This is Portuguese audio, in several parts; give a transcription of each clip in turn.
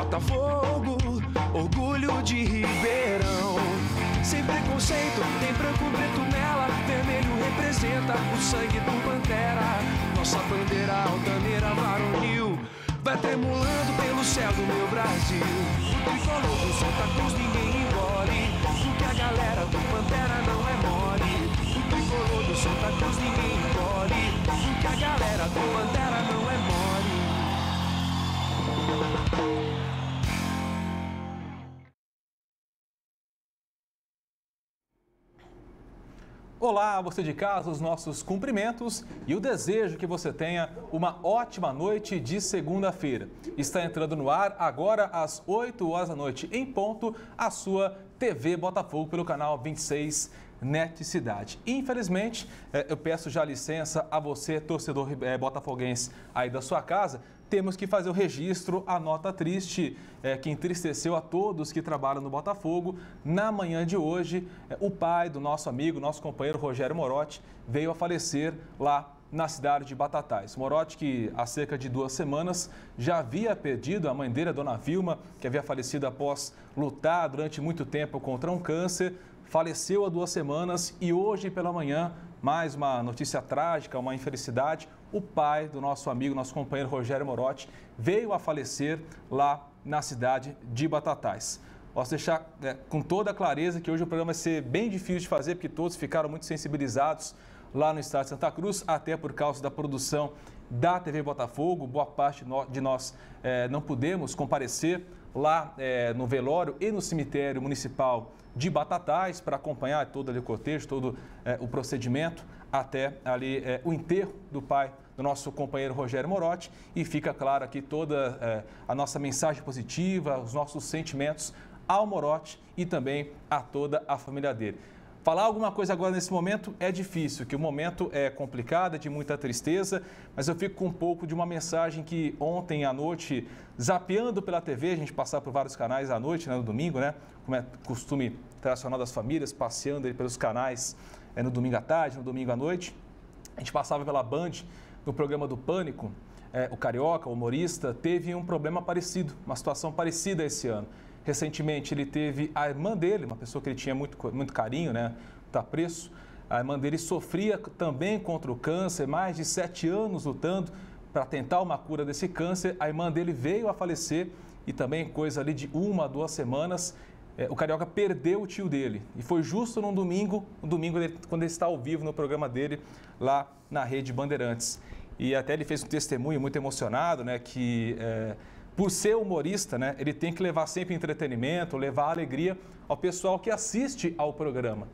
Botafogo, orgulho de Ribeirão. Sem preconceito, tem branco, preto nela. Vermelho representa o sangue do Pantera. Nossa bandeira altaneira varonil vai tremulando pelo céu do meu Brasil. O tricolor do Santa Cruz ninguém engole, porque a galera do Pantera não é mole. O tricolor do Santa Cruz ninguém engole, porque a galera do Pantera não é mole. Olá, você de casa, os nossos cumprimentos e o desejo que você tenha uma ótima noite de segunda-feira. Está entrando no ar agora às 8 horas da noite, em ponto, a sua TV Botafogo pelo canal 26 NET Cidade. Infelizmente, eu peço já licença a você, torcedor botafoguense aí da sua casa. Temos que fazer o registro, a nota triste que entristeceu a todos que trabalham no Botafogo. Na manhã de hoje, o pai do nosso amigo, nosso companheiro Rogério Morotti, veio a falecer lá na cidade de Batatais. Morotti, que há cerca de 2 semanas já havia perdido a mãe dele, a dona Vilma, que havia falecido após lutar durante muito tempo contra um câncer, faleceu há 2 semanas e hoje pela manhã, mais uma notícia trágica, uma infelicidade. O pai do nosso amigo, nosso companheiro Rogério Morotti, veio a falecer lá na cidade de Batatais. Posso deixar com toda a clareza que hoje o programa vai ser bem difícil de fazer, porque todos ficaram muito sensibilizados lá no estado de Santa Cruz, até por causa da produção da TV Botafogo. Boa parte de nós não pudemos comparecer lá no velório e no cemitério municipal de Batatais para acompanhar todo ali o cortejo, todo o procedimento até ali o enterro do pai do nosso companheiro Rogério Morotti. E fica claro aqui toda a nossa mensagem positiva, os nossos sentimentos ao Morotti e também a toda a família dele. Falar alguma coisa agora nesse momento é difícil, que o momento é complicado, é de muita tristeza, mas eu fico com um pouco de uma mensagem que ontem à noite, zapeando pela TV, a gente passava por vários canais à noite, no domingo, como é costume tradicional das famílias, passeando aí pelos canais no domingo à tarde, no domingo à noite. A gente passava pela Band, no programa do Pânico, o Carioca, o humorista, teve um problema parecido, uma situação parecida esse ano. Recentemente ele teve a irmã dele, uma pessoa que ele tinha muito carinho, muito apreço. A irmã dele sofria também contra o câncer, mais de 7 anos lutando para tentar uma cura desse câncer. A irmã dele veio a falecer e também coisa ali de 1 a 2 semanas, o Carioca perdeu o tio dele. E foi justo num domingo, quando ele está ao vivo no programa dele lá na Rede Bandeirantes. E até ele fez um testemunho muito emocionado, que por ser humorista, ele tem que levar sempre entretenimento, levar alegria ao pessoal que assiste ao programa.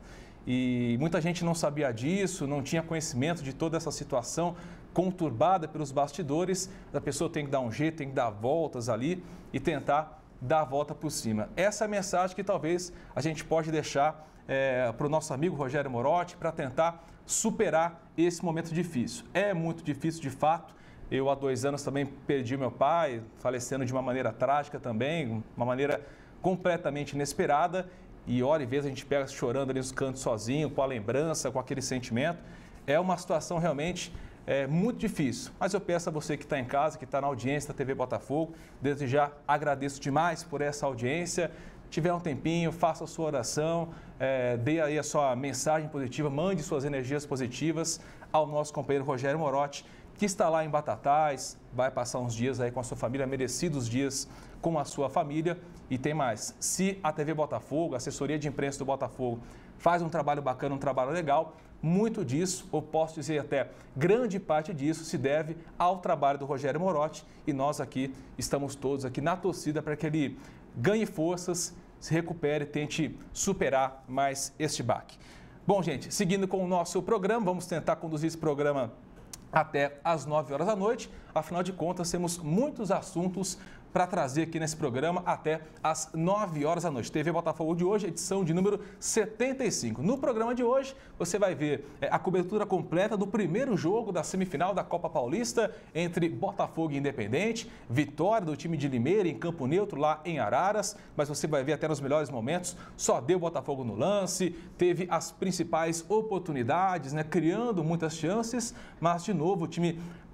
E muita gente não sabia disso, não tinha conhecimento de toda essa situação conturbada pelos bastidores. A pessoa tem que dar um jeito, tem que dar voltas ali e tentar dar a volta por cima. Essa é a mensagem que talvez a gente pode deixar para o nosso amigo Rogério Morotti para tentar superar esse momento difícil. É muito difícil de fato. Eu, há 2 anos, também perdi meu pai, falecendo de uma maneira trágica também, uma maneira completamente inesperada. E hora e vez a gente pega chorando ali nos cantos sozinho, com a lembrança, com aquele sentimento. É uma situação realmente muito difícil. Mas eu peço a você que está em casa, que está na audiência da TV Botafogo, desde já agradeço demais por essa audiência. Tiver um tempinho, faça a sua oração, dê aí a sua mensagem positiva, mande suas energias positivas ao nosso companheiro Rogério Morotti, que está lá em Batatais, vai passar uns dias aí com a sua família, merecidos dias com a sua família. E tem mais, se a TV Botafogo, a assessoria de imprensa do Botafogo, faz um trabalho bacana, um trabalho legal, muito disso, ou posso dizer até grande parte disso, se deve ao trabalho do Rogério Morotti. E nós aqui estamos todos aqui na torcida para que ele ganhe forças, se recupere, tente superar mais este baque. Bom, gente, seguindo com o nosso programa, vamos tentar conduzir esse programa até às 9 horas da noite. Afinal de contas, temos muitos assuntos para trazer aqui nesse programa até às 9 horas da noite. TV Botafogo de hoje, edição de número 75. No programa de hoje, você vai ver a cobertura completa do primeiro jogo da semifinal da Copa Paulista entre Botafogo e Independente, vitória do time de Limeira em campo neutro lá em Araras, mas você vai ver até nos melhores momentos, só deu Botafogo no lance, teve as principais oportunidades, criando muitas chances, mas de novo o time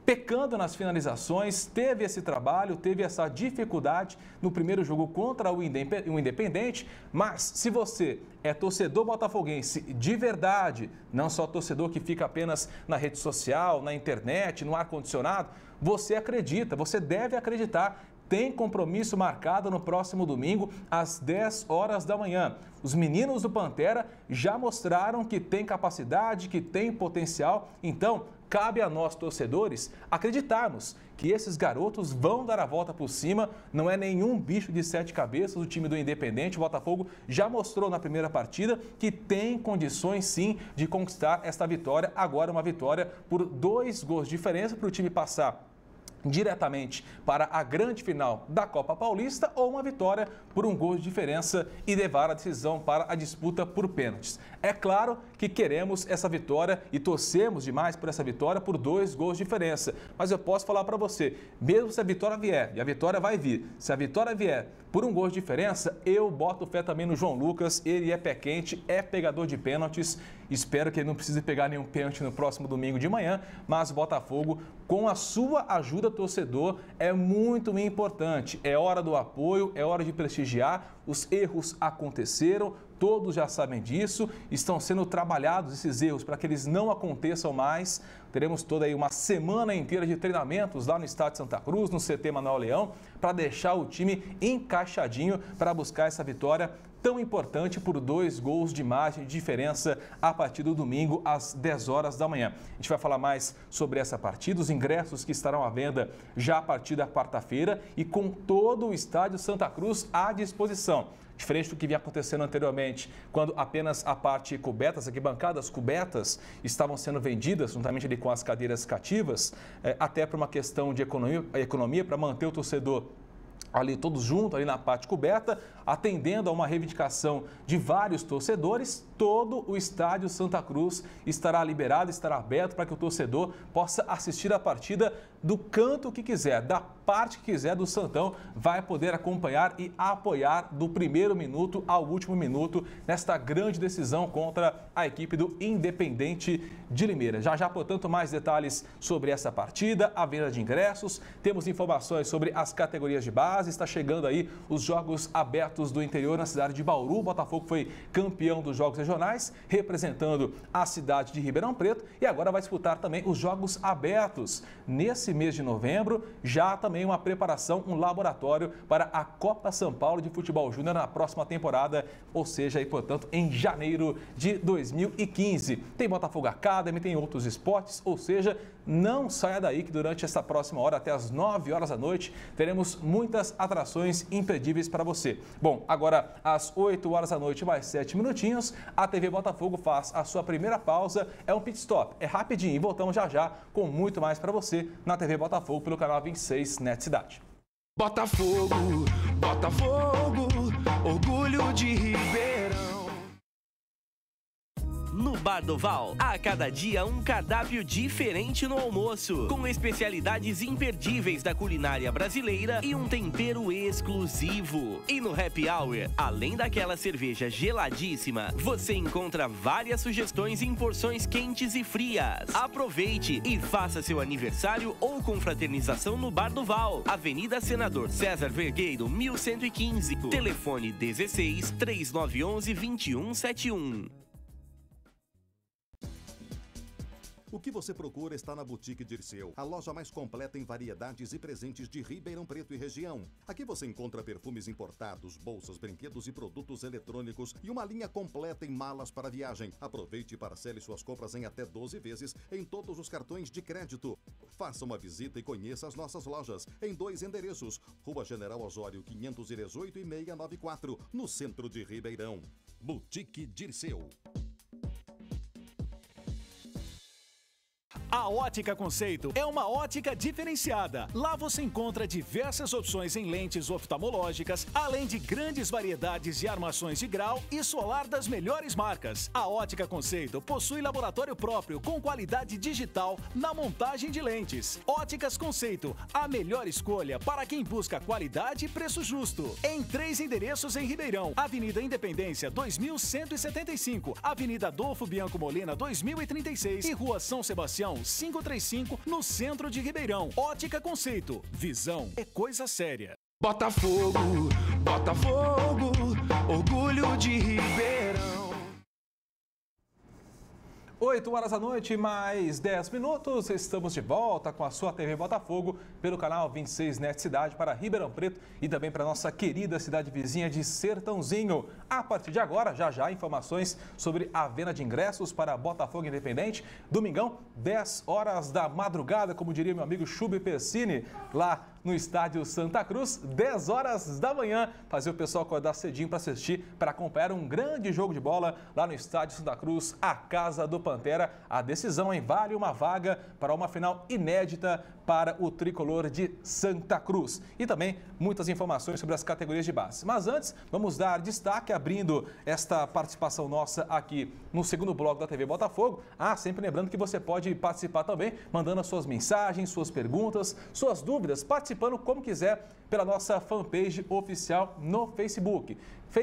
pecando nas finalizações, teve esse trabalho, teve essa dificuldade no primeiro jogo contra o Independente, mas se você é torcedor botafoguense de verdade, não só torcedor que fica apenas na rede social, na internet, no ar-condicionado, você acredita, você deve acreditar. Tem compromisso marcado no próximo domingo, às 10 horas da manhã. Os meninos do Pantera já mostraram que tem capacidade, que tem potencial. Então, cabe a nós, torcedores, acreditarmos que esses garotos vão dar a volta por cima. Não é nenhum bicho de 7 cabeças o time do Independente. O Botafogo já mostrou na primeira partida que tem condições, sim, de conquistar esta vitória. Agora, uma vitória por 2 gols de diferença para o time passar diretamente para a grande final da Copa Paulista ou uma vitória por 1 gol de diferença e levar a decisão para a disputa por pênaltis. É claro que queremos essa vitória e torcemos demais por essa vitória por 2 gols de diferença. Mas eu posso falar para você, mesmo se a vitória vier, e a vitória vai vir, se a vitória vier por 1 gol de diferença, eu boto fé também no João Lucas. Ele é pé quente, é pegador de pênaltis. Espero que ele não precise pegar nenhum pênalti no próximo domingo de manhã, mas o Botafogo, com a sua ajuda, torcedor, é muito importante. É hora do apoio, é hora de prestigiar. Os erros aconteceram, todos já sabem disso, estão sendo trabalhados esses erros para que eles não aconteçam mais. Teremos toda aí uma semana inteira de treinamentos lá no Estádio Santa Cruz, no CT Manuel Leão, para deixar o time encaixadinho para buscar essa vitória tão importante por 2 gols de margem de diferença a partir do domingo às 10 horas da manhã. A gente vai falar mais sobre essa partida, os ingressos que estarão à venda já a partir da quarta-feira e com todo o Estádio Santa Cruz à disposição. Diferente do que vinha acontecendo anteriormente, quando apenas a parte coberta, as arquibancadas cobertas estavam sendo vendidas, juntamente ali com as cadeiras cativas, até por uma questão de economia para manter o torcedor ali todos juntos, ali na parte coberta, atendendo a uma reivindicação de vários torcedores. Todo o Estádio Santa Cruz estará liberado, estará aberto para que o torcedor possa assistir a partida do canto que quiser, da parte que quiser do Santão, vai poder acompanhar e apoiar do primeiro minuto ao último minuto nesta grande decisão contra a equipe do Independente de Limeira. Já, portanto, mais detalhes sobre essa partida, a venda de ingressos, temos informações sobre as categorias de base, está chegando aí os Jogos Abertos do Interior na cidade de Bauru. O Botafogo foi campeão dos Jogos Regionais, representando a cidade de Ribeirão Preto, e agora vai disputar também os Jogos Abertos. Nesse mês de novembro, já também uma preparação, um laboratório para a Copa São Paulo de Futebol Júnior na próxima temporada, ou seja, aí, portanto, em janeiro de 2015. Tem Botafogo Academy, tem outros esportes, ou seja, não saia daí que durante essa próxima hora, até as 9 horas da noite, teremos muitas atrações imperdíveis para você. Bom, agora às 8 horas da noite, mais 7 minutinhos, a TV Botafogo faz a sua primeira pausa, é um pit stop, é rapidinho e voltamos já com muito mais para você na TV Botafogo pelo canal 26 Net Cidade. Botafogo, Botafogo, orgulho de Ribeirão. No Bar do Val, a cada dia um cardápio diferente no almoço, com especialidades imperdíveis da culinária brasileira e um tempero exclusivo. E no Happy Hour, além daquela cerveja geladíssima, você encontra várias sugestões em porções quentes e frias. Aproveite e faça seu aniversário ou confraternização no Bar do Val, Avenida Senador César Vergueiro, 1115, telefone 16 3911 2171. O que você procura está na Boutique Dirceu, a loja mais completa em variedades e presentes de Ribeirão Preto e região. Aqui você encontra perfumes importados, bolsas, brinquedos e produtos eletrônicos e uma linha completa em malas para viagem. Aproveite e parcele suas compras em até 12 vezes em todos os cartões de crédito. Faça uma visita e conheça as nossas lojas em 2 endereços: Rua General Osório 518 e 694, no centro de Ribeirão. Boutique Dirceu. A Ótica Conceito é uma ótica diferenciada. Lá você encontra diversas opções em lentes oftalmológicas, além de grandes variedades de armações de grau e solar das melhores marcas. A Ótica Conceito possui laboratório próprio com qualidade digital na montagem de lentes. Óticas Conceito, a melhor escolha para quem busca qualidade e preço justo. Em 3 endereços em Ribeirão: Avenida Independência 2175, Avenida Adolfo Bianco Molina 2036 e Rua São Sebastião 535, no centro de Ribeirão. Ótica Conceito. Visão é coisa séria. Botafogo, Botafogo, orgulho de Ribeirão. 8 horas da noite, mais 10 minutos, estamos de volta com a sua TV Botafogo pelo canal 26 Net Cidade para Ribeirão Preto e também para nossa querida cidade vizinha de Sertãozinho. A partir de agora, já informações sobre a venda de ingressos para Botafogo Independente. Domingão, 10 horas da madrugada, como diria meu amigo Chubi Persini, lá no estádio Santa Cruz, 10 horas da manhã, fazer o pessoal acordar cedinho para assistir, para acompanhar um grande jogo de bola lá no estádio Santa Cruz, a casa do Pantera. A decisão, hein? Vale uma vaga para uma final inédita para o tricolor de Santa Cruz. E também muitas informações sobre as categorias de base. Mas antes, vamos dar destaque, abrindo esta participação nossa aqui no segundo bloco da TV Botafogo. Sempre lembrando que você pode participar também, mandando as suas mensagens, suas perguntas, suas dúvidas, participando como quiser pela nossa fanpage oficial no Facebook.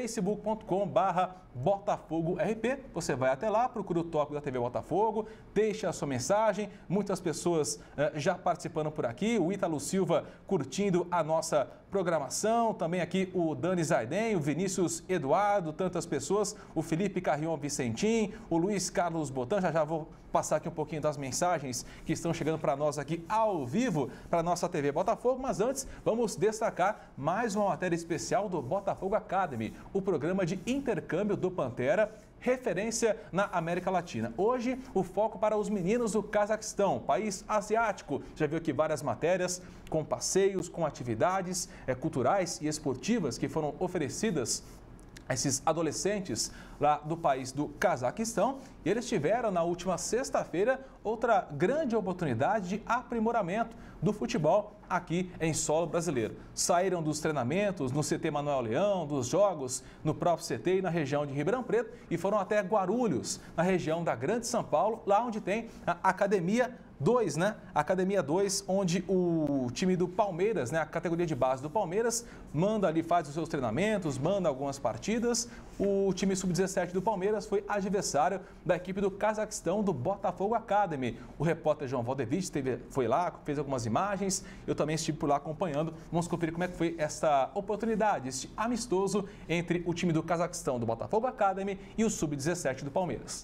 facebook.com/BotafogoRP. Você vai até lá, procura o tópico da TV Botafogo, deixa a sua mensagem. Muitas pessoas já participando por aqui. O Ítalo Silva curtindo a nossa programação. Também aqui o Dani Zaiden, o Vinícius Eduardo, tantas pessoas. O Felipe Carrion Vicentim, o Luiz Carlos Botan. Já vou passar aqui um pouquinho das mensagens que estão chegando para nós aqui ao vivo, para a nossa TV Botafogo. Mas antes, vamos destacar mais uma matéria especial do Botafogo Academy, o programa de intercâmbio do Pantera, referência na América Latina. Hoje, o foco para os meninos do Cazaquistão, país asiático. Já viu aqui várias matérias com passeios, com atividades culturais e esportivas que foram oferecidas a esses adolescentes lá do país do Cazaquistão. E eles tiveram na última sexta-feira outra grande oportunidade de aprimoramento do futebol aqui em solo brasileiro. Saíram dos treinamentos no CT Manuel Leão, dos jogos no próprio CT e na região de Ribeirão Preto e foram até Guarulhos, na região da Grande São Paulo, lá onde tem a Academia 2, né? Academia 2, onde o time do Palmeiras, né? A categoria de base do Palmeiras, manda ali, faz os seus treinamentos, manda algumas partidas. O time sub-17 do Palmeiras foi adversário da equipe do Cazaquistão, do Botafogo Academy. O repórter João Valdevich foi lá, fez algumas imagens. Eu também estive por lá acompanhando. Vamos conferir como é que foi essa oportunidade, este amistoso entre o time do Cazaquistão, do Botafogo Academy, e o sub-17 do Palmeiras.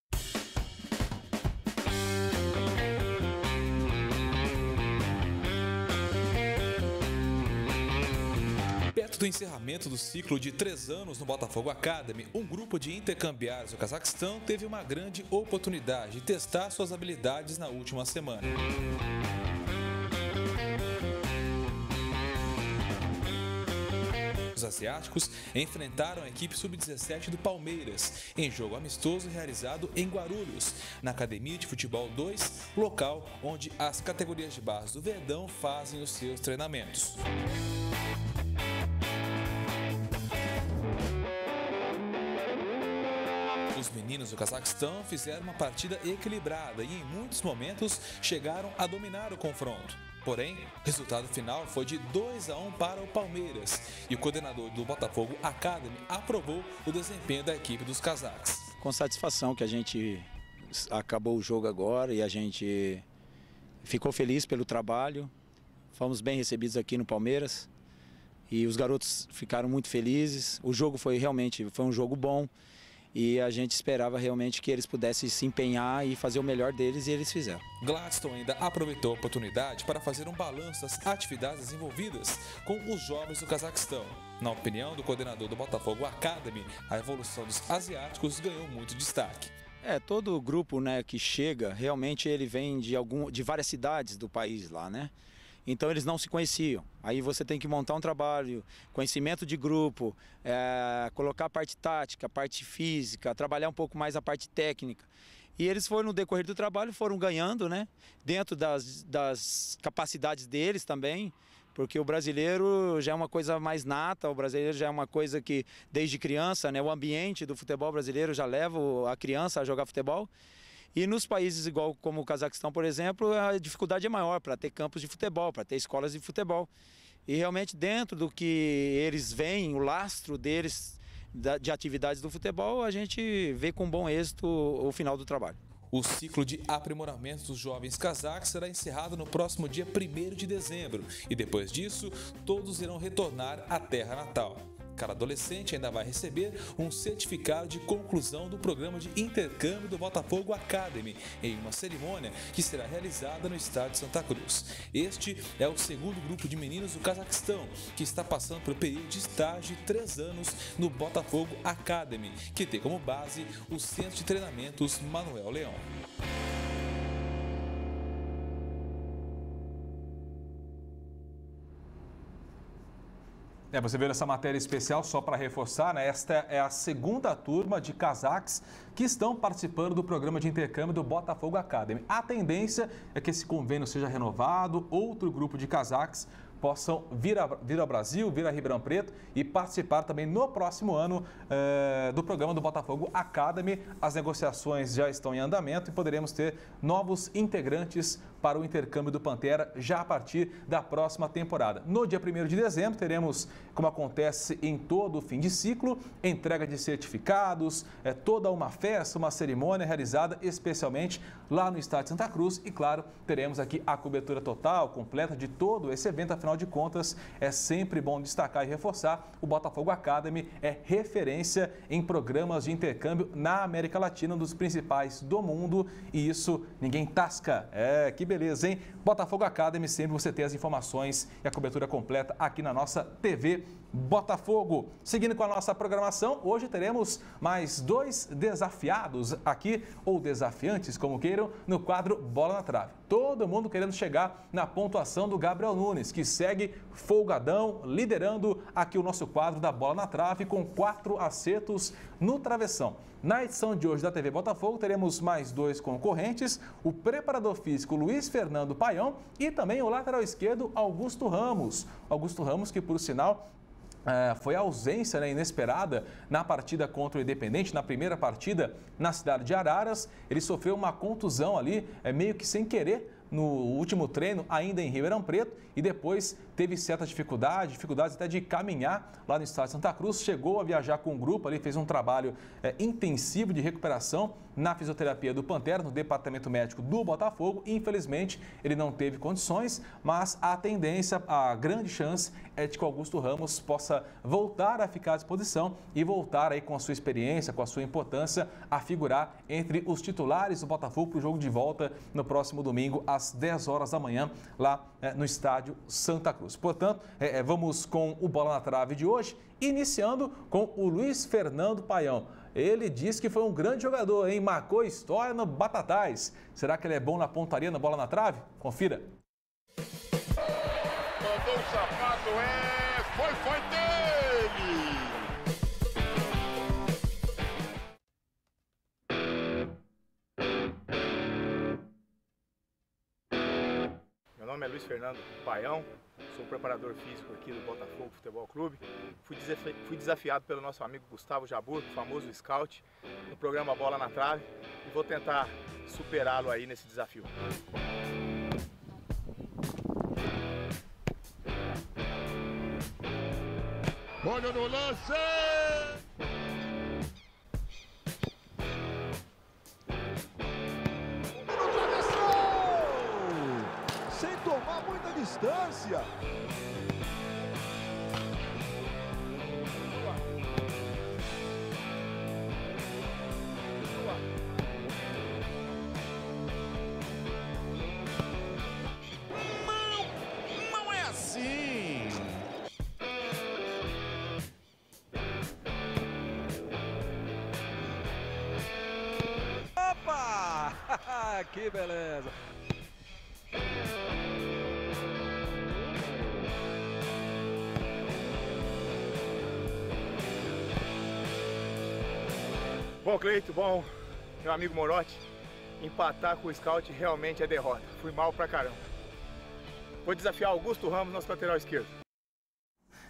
Perto do encerramento do ciclo de 3 anos no Botafogo Academy, um grupo de intercambiários do Cazaquistão teve uma grande oportunidade de testar suas habilidades na última semana. Os asiáticos enfrentaram a equipe sub-17 do Palmeiras em jogo amistoso realizado em Guarulhos, na Academia de Futebol 2, local onde as categorias de base do Verdão fazem os seus treinamentos. Os meninos do Cazaquistão fizeram uma partida equilibrada e em muitos momentos chegaram a dominar o confronto. Porém, o resultado final foi de 2-1 para o Palmeiras e o coordenador do Botafogo Academy aprovou o desempenho da equipe dos cazaques. Com satisfação que a gente acabou o jogo agora e a gente ficou feliz pelo trabalho. Fomos bem recebidos aqui no Palmeiras e os garotos ficaram muito felizes. O jogo foi um jogo bom. E a gente esperava realmente que eles pudessem se empenhar e fazer o melhor deles, e eles fizeram. Gladstone ainda aproveitou a oportunidade para fazer um balanço das atividades desenvolvidas com os jovens do Cazaquistão. Na opinião do coordenador do Botafogo Academy, a evolução dos asiáticos ganhou muito destaque. Todo o grupo, né, que chega, realmente ele vem de várias cidades do país lá, né? Então eles não se conheciam. Aí você tem que montar um trabalho, conhecimento de grupo, colocar a parte tática, a parte física, trabalhar um pouco mais a parte técnica. E eles foram, no decorrer do trabalho, foram ganhando, né? Dentro das capacidades deles também, porque o brasileiro já é uma coisa mais nata, o brasileiro já é uma coisa que desde criança, né? O ambiente do futebol brasileiro já leva a criança a jogar futebol. E nos países igual como o Cazaquistão, por exemplo, a dificuldade é maior para ter campos de futebol, para ter escolas de futebol. E realmente dentro do que eles veem, o lastro deles de atividades do futebol, a gente vê com bom êxito o final do trabalho. O ciclo de aprimoramento dos jovens cazaques será encerrado no próximo dia 1º de dezembro e depois disso todos irão retornar à terra natal. Cada adolescente ainda vai receber um certificado de conclusão do programa de intercâmbio do Botafogo Academy em uma cerimônia que será realizada no estádio de Santa Cruz. Este é o segundo grupo de meninos do Cazaquistão que está passando pelo período de estágio de 3 anos no Botafogo Academy, que tem como base o Centro de Treinamentos Manuel Leão. Você viu essa matéria especial só para reforçar, né? Esta é a segunda turma de cazaques que estão participando do programa de intercâmbio do Botafogo Academy. A tendência é que esse convênio seja renovado, outro grupo de cazaques possam vir ao Brasil, vir a Ribeirão Preto e participar também no próximo ano do programa do Botafogo Academy. As negociações já estão em andamento e poderemos ter novos integrantes para o intercâmbio do Pantera já a partir da próxima temporada. No dia 1º de dezembro teremos, como acontece em todo o fim de ciclo, entrega de certificados, toda uma festa, uma cerimônia realizada especialmente lá no estádio Santa Cruz e, claro, teremos aqui a cobertura total, completa de todo esse evento. Afinal de contas, é sempre bom destacar e reforçar, o Botafogo Academy é referência em programas de intercâmbio na América Latina, um dos principais do mundo, e isso ninguém tasca. Que beleza, hein? Botafogo Academy, sempre você tem as informações e a cobertura completa aqui na nossa TV Botafogo. Seguindo com a nossa programação, hoje teremos mais 2 desafiados aqui, ou desafiantes, como queiram, no quadro Bola na Trave. Todo mundo querendo chegar na pontuação do Gabriel Nunes, que segue folgadão, liderando aqui o nosso quadro da Bola na Trave com 4 acertos no travessão. Na edição de hoje da TV Botafogo, teremos mais 2 concorrentes, o preparador físico Luiz Fernando Paião e também o lateral esquerdo Augusto Ramos. Augusto Ramos, que por sinal foi a ausência inesperada na partida contra o Independente, na primeira partida na cidade de Araras. Ele sofreu uma contusão ali, meio que sem querer, no último treino, ainda em Ribeirão Preto, e depois teve certa dificuldades até de caminhar lá no estádio Santa Cruz. Chegou a viajar com o grupo ali, fez um trabalho intensivo de recuperação na fisioterapia do Pantera, no departamento médico do Botafogo. Infelizmente, ele não teve condições, mas a tendência, a grande chance é de que o Augusto Ramos possa voltar a ficar à disposição e voltar aí com a sua experiência, com a sua importância, a figurar entre os titulares do Botafogo para o jogo de volta no próximo domingo, às 10 horas da manhã, lá no estádio Santa Cruz. Portanto, vamos com o Bola na Trave de hoje, iniciando com o Luiz Fernando Paião. Ele disse que foi um grande jogador, hein? Marcou história no Batatais. Será que ele é bom na pontaria, na bola na trave? Confira. Mandou o sapato, foi dele! Meu nome é Luiz Fernando Paião, sou preparador físico aqui do Botafogo Futebol Clube. Fui desafiado pelo nosso amigo Gustavo Jabur, famoso scout, no programa Bola na Trave, e vou tentar superá-lo aí nesse desafio. Olha no lance! Sem tomar muita distância. Não é assim. Opa! Que beleza! Bom, Cleito, bom, meu amigo Morotti, empatar com o scout realmente é derrota. Fui mal pra caramba. Vou desafiar Augusto Ramos, nosso lateral esquerdo.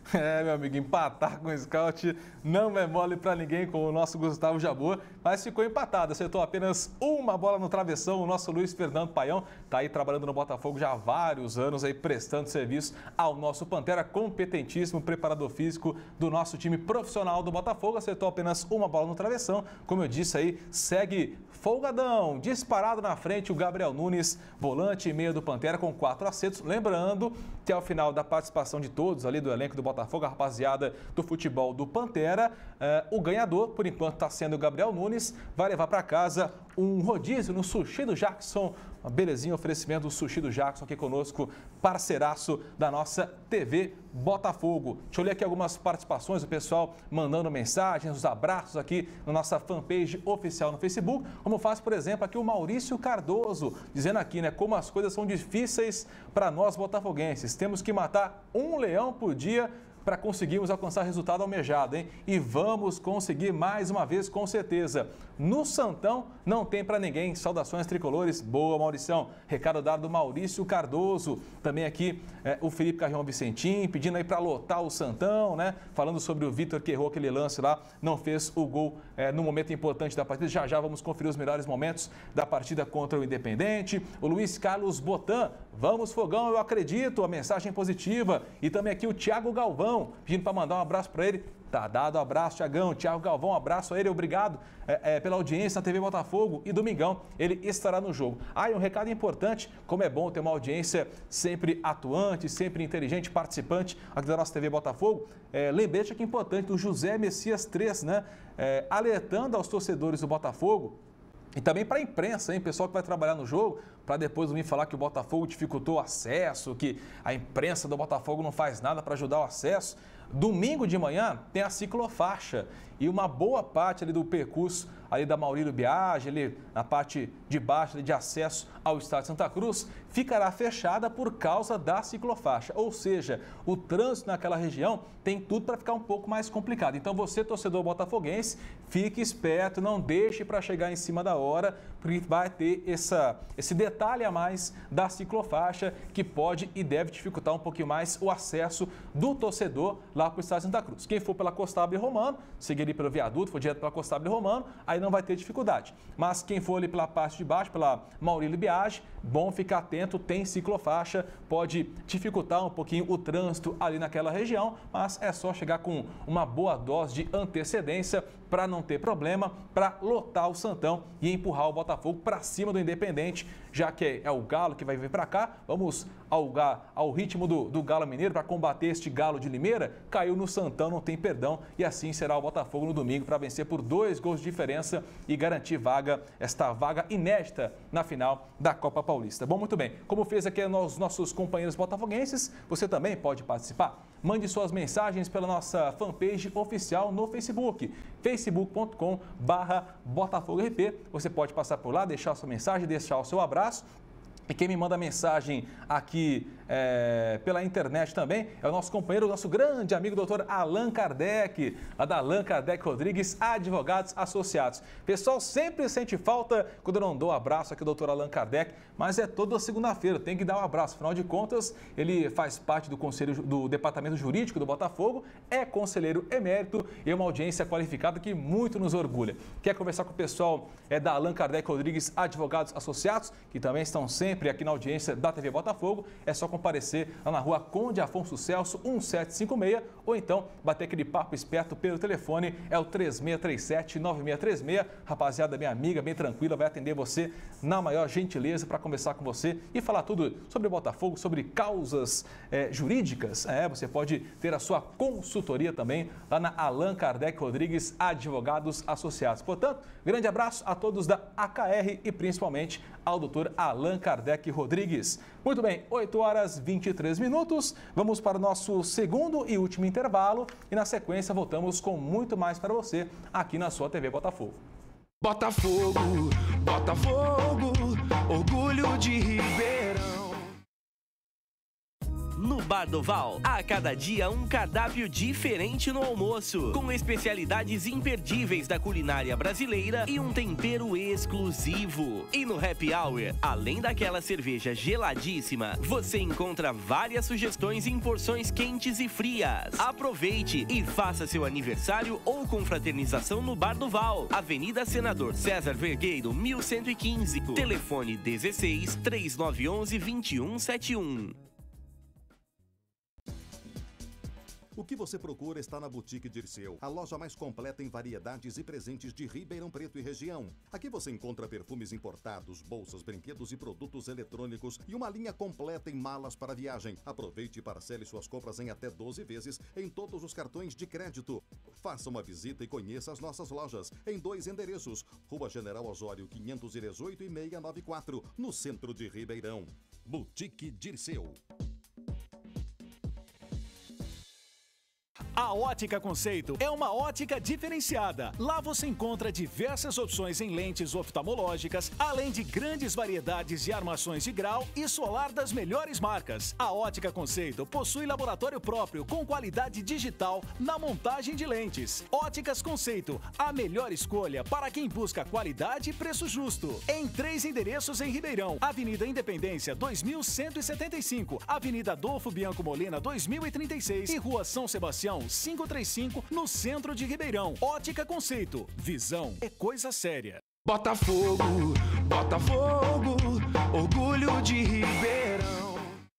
Meu amigo, empatar com o Scout não é mole para ninguém com o nosso Gustavo Jabor, mas ficou empatado, acertou apenas uma bola no travessão. O nosso Luiz Fernando Paião está aí trabalhando no Botafogo já há vários anos, aí prestando serviço ao nosso Pantera, competentíssimo preparador físico do nosso time profissional do Botafogo, acertou apenas uma bola no travessão. Como eu disse aí, segue folgadão, disparado na frente o Gabriel Nunes, volante e meia do Pantera com 4 acertos. Lembrando que ao final da participação de todos ali do elenco do Botafogo, a rapaziada do futebol do Pantera, o ganhador, por enquanto, está sendo o Gabriel Nunes, vai levar para casa um rodízio no Sushi do Jackson. Uma belezinha, oferecimento do Sushi do Jackson aqui conosco, parceiraço da nossa TV Botafogo. Deixa eu ler aqui algumas participações, o pessoal mandando mensagens, os abraços aqui na nossa fanpage oficial no Facebook, como faz, por exemplo, aqui o Maurício Cardoso, dizendo aqui, né, como as coisas são difíceis para nós botafoguenses. Temos que matar um leão por dia para conseguirmos alcançar resultado almejado, hein? E vamos conseguir mais uma vez, com certeza. No Santão não tem para ninguém. Saudações tricolores. Boa, Maurição. Recado dado do Maurício Cardoso. Também aqui o Felipe Carrião Vicentim, pedindo aí para lotar o Santão, né? Falando sobre o Vitor, que errou aquele lance lá, não fez o gol no momento importante da partida. Já já vamos conferir os melhores momentos da partida contra o Independente. O Luiz Carlos Botan, vamos Fogão, eu acredito. A mensagem positiva. E também aqui o Thiago Galvão, pedindo para mandar um abraço para ele. Tá dado um abraço, Thiagão. Thiago Galvão, um abraço a ele, obrigado pela audiência na TV Botafogo. E domingão ele estará no jogo. E um recado importante, como é bom ter uma audiência sempre atuante, sempre inteligente, participante aqui da nossa TV Botafogo. Lembrete aqui importante do José Messias 3, né? Alertando aos torcedores do Botafogo e também para a imprensa, hein? Pessoal que vai trabalhar no jogo, para depois vir falar que o Botafogo dificultou o acesso, que a imprensa do Botafogo não faz nada para ajudar o acesso. Domingo de manhã tem a ciclofaixa e uma boa parte ali do percurso ali da Maurílio Biagi, ali na parte de baixo ali de acesso ao Estádio Santa Cruz, ficará fechada por causa da ciclofaixa. Ou seja, o trânsito naquela região tem tudo para ficar um pouco mais complicado. Então você, torcedor botafoguense, fique esperto, não deixe para chegar em cima da hora, porque vai ter esse detalhe a mais da ciclofaixa que pode e deve dificultar um pouquinho mais o acesso do torcedor lá para o Estádio Santa Cruz. Quem for pela Costa Abre Romano, seguir ali pelo viaduto, for direto pela Costa Abre Romano, aí não vai ter dificuldade. Mas quem for ali pela parte de baixo, pela Maurílio Biagi, bom ficar atento, tem ciclofaixa, pode dificultar um pouquinho o trânsito ali naquela região, mas é só chegar com uma boa dose de antecedência para não ter problema, para lotar o Santão e empurrar o Botafogo para cima do Independente, já que é o Galo que vai vir para cá. Vamos ao ritmo do Galo Mineiro para combater este Galo de Limeira. Caiu no Santão, não tem perdão, e assim será o Botafogo no domingo para vencer por 2 gols de diferença e garantir esta vaga inédita na final da Copa Paulista. Bom, muito bem, como fez aqui os nossos companheiros botafoguenses, você também pode participar. Mande suas mensagens pela nossa fanpage oficial no Facebook, facebook.com/BotafogoRP. Você pode passar por lá, deixar sua mensagem, deixar o seu abraço. E quem me manda mensagem aqui pela internet também é o nosso companheiro, o nosso grande amigo, doutor Allan Kardec, lá da Allan Kardec Rodrigues, Advogados Associados. Pessoal sempre sente falta quando eu não dou abraço aqui ao doutor Allan Kardec, mas é toda segunda-feira, tem que dar um abraço. Afinal de contas, ele faz parte do conselho do Departamento Jurídico do Botafogo, é conselheiro emérito e é uma audiência qualificada que muito nos orgulha. Quer conversar com o pessoal da Allan Kardec Rodrigues, Advogados Associados, que também estão sempre aqui na audiência da TV Botafogo, é só comparecer lá na rua Conde Afonso Celso, 1756, ou então bater aquele papo esperto pelo telefone, é o 3637-9636. Rapaziada, minha amiga, bem tranquila, vai atender você na maior gentileza para conversar com você e falar tudo sobre o Botafogo, sobre causas jurídicas. Você pode ter a sua consultoria também lá na Allan Kardec Rodrigues, Advogados Associados. Portanto, grande abraço a todos da AKR e principalmente ao doutor Allan Kardec Rodrigues. Muito bem, 8h23. Vamos para o nosso segundo e último intervalo e na sequência voltamos com muito mais para você aqui na sua TV Botafogo. Botafogo, Botafogo, orgulho de Ribeirão. No Bar do Val, a cada dia um cardápio diferente no almoço, com especialidades imperdíveis da culinária brasileira e um tempero exclusivo. E no Happy Hour, além daquela cerveja geladíssima, você encontra várias sugestões em porções quentes e frias. Aproveite e faça seu aniversário ou confraternização no Bar do Val, Avenida Senador César Vergueiro, 1115. Telefone 16 3911 2171. O que você procura está na Boutique Dirceu, a loja mais completa em variedades e presentes de Ribeirão Preto e região. Aqui você encontra perfumes importados, bolsas, brinquedos e produtos eletrônicos e uma linha completa em malas para viagem. Aproveite e parcele suas compras em até 12 vezes em todos os cartões de crédito. Faça uma visita e conheça as nossas lojas em 2 endereços: Rua General Osório 518 e 694, no centro de Ribeirão. Boutique Dirceu. A Ótica Conceito é uma ótica diferenciada. Lá você encontra diversas opções em lentes oftalmológicas, além de grandes variedades de armações de grau e solar das melhores marcas. A Ótica Conceito possui laboratório próprio com qualidade digital na montagem de lentes. Óticas Conceito, a melhor escolha para quem busca qualidade e preço justo. Em 3 endereços em Ribeirão: Avenida Independência 2175, Avenida Adolfo Bianco Molina 2036 e Rua São Sebastião 535, no centro de Ribeirão. Ótica Conceito. Visão é coisa séria. Botafogo, Botafogo, orgulho de Ribeirão.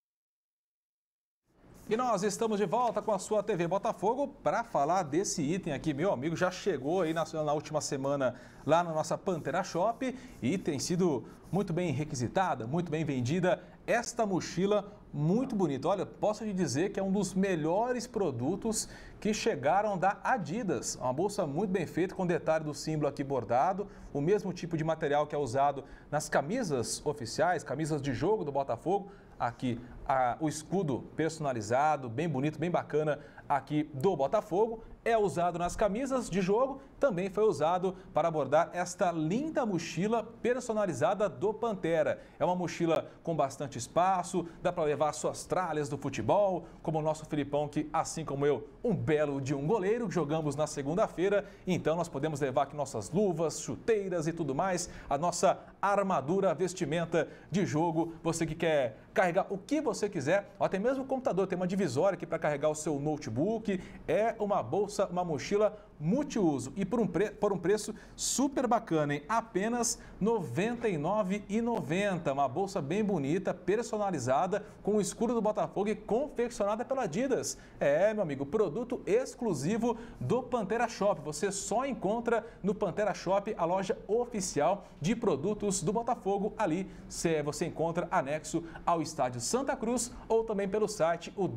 E nós estamos de volta com a sua TV Botafogo para falar desse item aqui. Meu amigo, já chegou aí na última semana lá na nossa Pantera Shop e tem sido muito bem requisitada, muito bem vendida esta mochila muito bonita. Olha, posso te dizer que é um dos melhores produtos que chegaram da Adidas. Uma bolsa muito bem feita, com detalhe do símbolo aqui bordado, o mesmo tipo de material que é usado nas camisas oficiais, camisas de jogo do Botafogo. Aqui o escudo personalizado, bem bonito, bem bacana aqui do Botafogo. É usado nas camisas de jogo, também foi usado para abordar esta linda mochila personalizada do Pantera. É uma mochila com bastante espaço, dá para levar suas tralhas do futebol, como o nosso Filipão, que assim como eu, um belo de um goleiro, jogamos na segunda-feira, então nós podemos levar aqui nossas luvas, chuteiras e tudo mais, a nossa armadura, vestimenta de jogo, você que quer carregar o que você quiser, até mesmo o computador, tem uma divisória aqui para carregar o seu notebook, é uma bolsa, uma mochila multiuso e por um preço super bacana, hein? Apenas R$ 99,90, uma bolsa bem bonita, personalizada, com o escudo do Botafogo e confeccionada pela Adidas. É, meu amigo, produto exclusivo do Pantera Shop, você só encontra no Pantera Shop, a loja oficial de produtos do Botafogo. Ali você encontra anexo ao estádio Santa Cruz ou também pelo site o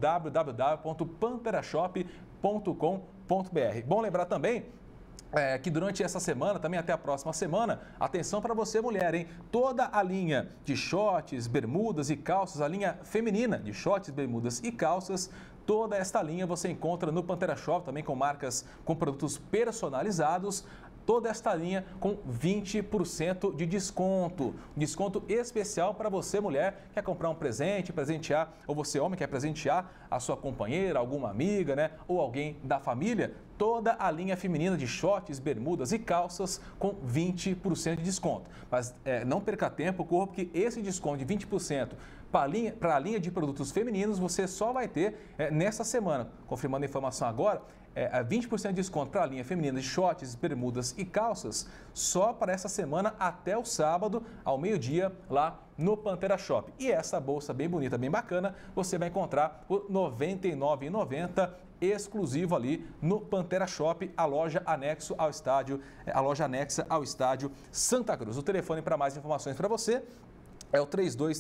www.panterashop.com.br. Bom lembrar também que durante essa semana, também até a próxima semana, atenção para você mulher, hein? Toda a linha de shorts, bermudas e calças, a linha feminina de shorts, bermudas e calças, toda esta linha você encontra no Pantera Shop, também com marcas, com produtos personalizados. Toda esta linha com 20% de desconto. Desconto especial para você, mulher, quer comprar um presente, presentear, ou você, homem, quer presentear a sua companheira, alguma amiga, né? Ou alguém da família. Toda a linha feminina de shorts, bermudas e calças com 20% de desconto. Mas não perca tempo, corra, porque esse desconto de 20% para a linha de produtos femininos você só vai ter nessa semana. Confirmando a informação agora, 20% de desconto para a linha feminina de shorts, bermudas e calças só para essa semana até o sábado, ao meio-dia, lá no Pantera Shop. E essa bolsa bem bonita, bem bacana, você vai encontrar por R$ 99,90, exclusivo ali no Pantera Shop, a loja anexa ao estádio Santa Cruz. O telefone para mais informações para você é o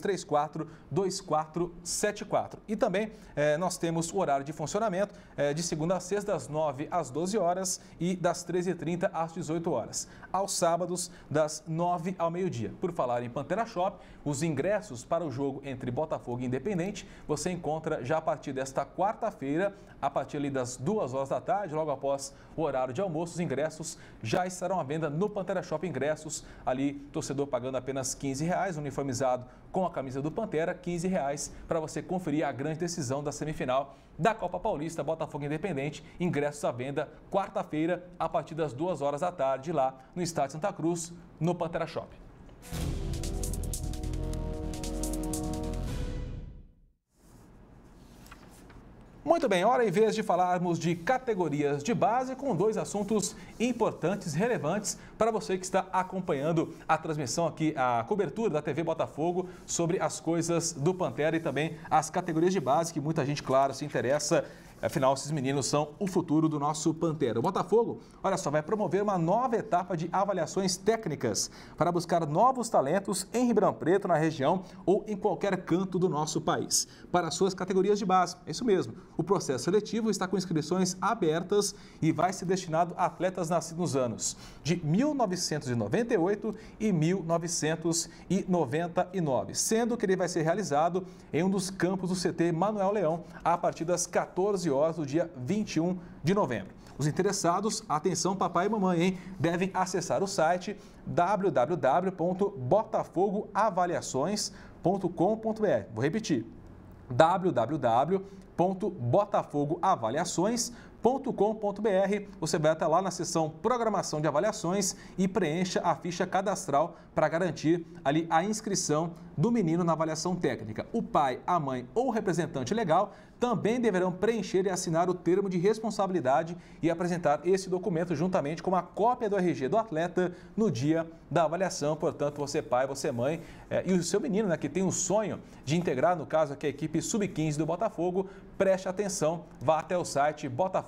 3234-2474. E também nós temos o horário de funcionamento de segunda a sexta, das 9 às 12 horas e das 13h30 às 18 horas. Aos sábados, das 9 ao meio-dia. Por falar em Pantera Shop, os ingressos para o jogo entre Botafogo e Independente, você encontra já a partir desta quarta-feira, a partir ali das 2 horas da tarde, logo após o horário de almoço, os ingressos já estarão à venda no Pantera Shop. Ingressos ali, torcedor pagando apenas R$ 15, uniformizado personalizado com a camisa do Pantera, R$ 15 para você conferir a grande decisão da semifinal da Copa Paulista, Botafogo Independente. Ingressos à venda quarta-feira, a partir das 2 horas da tarde, lá no Estádio Santa Cruz, no Pantera Shopping. Muito bem, hora e vez de falarmos de categorias de base com 2 assuntos importantes, relevantes para você que está acompanhando a transmissão aqui, a cobertura da TV Botafogo sobre as coisas do Pantera e também as categorias de base que muita gente, claro, se interessa. Afinal, esses meninos são o futuro do nosso Pantera. O Botafogo, olha só, vai promover uma nova etapa de avaliações técnicas para buscar novos talentos em Ribeirão Preto, na região ou em qualquer canto do nosso país, para suas categorias de base. É isso mesmo. O processo seletivo está com inscrições abertas e vai ser destinado a atletas nascidos nos anos de 1998 e 1999, sendo que ele vai ser realizado em um dos campos do CT Manuel Leão a partir das 14 horas do dia 21 de novembro. Os interessados, atenção papai e mamãe, hein? Devem acessar o site www.botafogoavaliações.com.br. Vou repetir, www.botafogoavaliações.com.br. Você vai estar lá na seção Programação de Avaliações e preencha a ficha cadastral para garantir ali a inscrição do menino na avaliação técnica. O pai, a mãe ou o representante legal também deverão preencher e assinar o termo de responsabilidade e apresentar esse documento juntamente com uma cópia do RG do atleta no dia da avaliação. Portanto, você pai, você mãe e o seu menino, né, que tem um sonho de integrar, no caso aqui, a equipe Sub-15 do Botafogo, preste atenção, vá até o site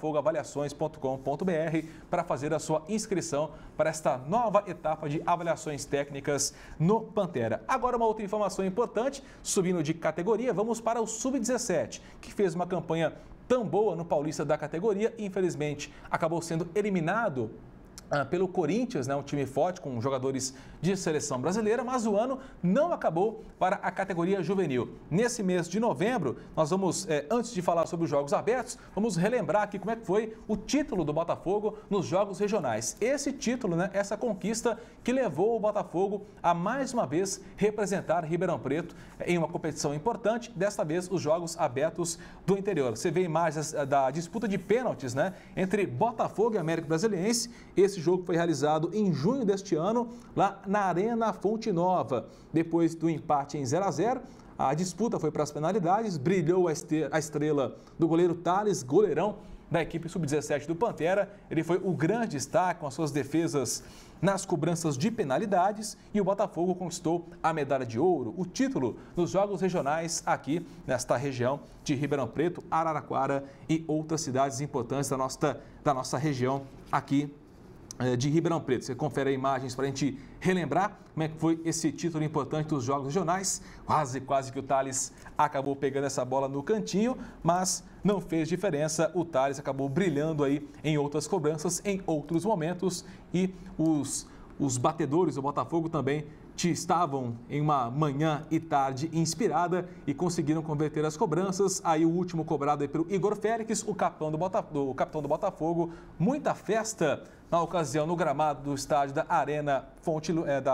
botafogoavaliações.com.br para fazer a sua inscrição para esta nova etapa de avaliações técnicas no Pantera. Agora, uma outra informação importante, subindo de categoria, vamos para o Sub-17, que fez uma campanha tão boa no Paulista da categoria, infelizmente acabou sendo eliminado pelo Corinthians, né, um time forte com jogadores de seleção brasileira, mas o ano não acabou para a categoria juvenil. Nesse mês de novembro, nós vamos, antes de falar sobre os Jogos Abertos, vamos relembrar aqui como é que foi o título do Botafogo nos Jogos Regionais. Esse título, né, essa conquista que levou o Botafogo a mais uma vez representar Ribeirão Preto em uma competição importante, desta vez os Jogos Abertos do interior. Você vê imagens da disputa de pênaltis, né, entre Botafogo e América Brasiliense. Esse jogo foi realizado em junho deste ano, lá na Arena Fonte Nova. Depois do empate em 0-0, a disputa foi para as penalidades, brilhou a estrela do goleiro Thales, goleirão da equipe Sub-17 do Pantera. Ele foi o grande destaque com as suas defesas nas cobranças de penalidades e o Botafogo conquistou a medalha de ouro, o título nos Jogos Regionais aqui nesta região de Ribeirão Preto, Araraquara e outras cidades importantes da nossa região aqui de Ribeirão Preto. Você confere imagens para a gente relembrar como é que foi esse título importante dos Jogos Regionais. Quase que o Thales acabou pegando essa bola no cantinho, mas não fez diferença. O Thales acabou brilhando aí em outras cobranças, em outros momentos, e os batedores do Botafogo também estavam em uma manhã e tarde inspirada e conseguiram converter as cobranças. Aí o último cobrado aí pelo Igor Félix, o capitão do Botafogo. Muita festa na ocasião no gramado do estádio da Arena Fonte,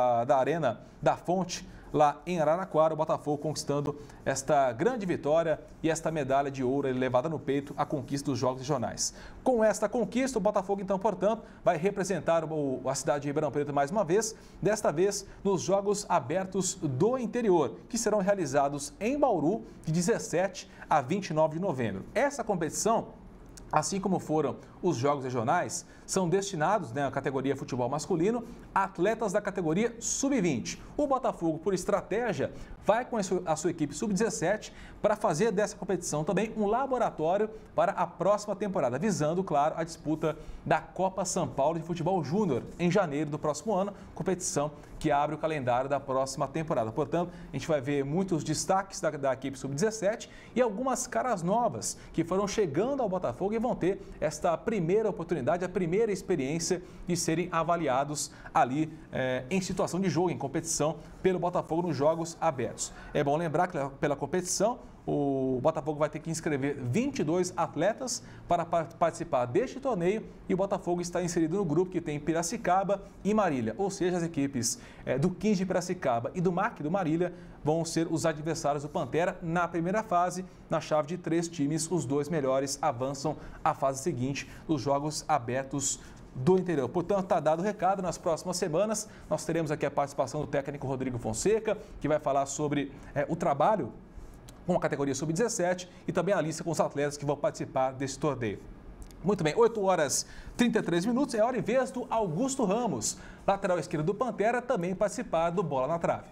da Fonte, lá em Araraquara, o Botafogo conquistando esta grande vitória e esta medalha de ouro levada no peito, a conquista dos Jogos Regionais. Com esta conquista, o Botafogo, então, portanto, vai representar a cidade de Ribeirão Preto mais uma vez, desta vez nos Jogos Abertos do Interior, que serão realizados em Bauru, de 17 a 29 de novembro. Essa competição, assim como foram os Jogos Regionais, são destinados, né, à categoria futebol masculino, a atletas da categoria Sub-20. O Botafogo, por estratégia, vai com a sua equipe Sub-17 para fazer dessa competição também um laboratório para a próxima temporada, visando, claro, a disputa da Copa São Paulo de Futebol Júnior em janeiro do próximo ano, competição que abre o calendário da próxima temporada. Portanto, a gente vai ver muitos destaques da equipe Sub-17 e algumas caras novas que foram chegando ao Botafogo e vão ter esta primeira oportunidade, a primeira experiência de serem avaliados ali em situação de jogo, em competição, pelo Botafogo nos Jogos Abertos. É bom lembrar que pela competição, O Botafogo vai ter que inscrever 22 atletas para participar deste torneio e o Botafogo está inserido no grupo que tem Piracicaba e Marília. Ou seja, as equipes do 15 de Piracicaba e do MAC do Marília vão ser os adversários do Pantera na primeira fase. Na chave de 3 times, os 2 melhores avançam à fase seguinte, os Jogos Abertos do Interior. Portanto, está dado o recado. Nas próximas semanas, nós teremos aqui a participação do técnico Rodrigo Fonseca, que vai falar sobre o trabalho com a categoria sub-17 e também a lista com os atletas que vão participar desse torneio. Muito bem, 8 horas 33 minutos, é hora e vez do Augusto Ramos, lateral esquerdo do Pantera, também participar do Bola na Trave.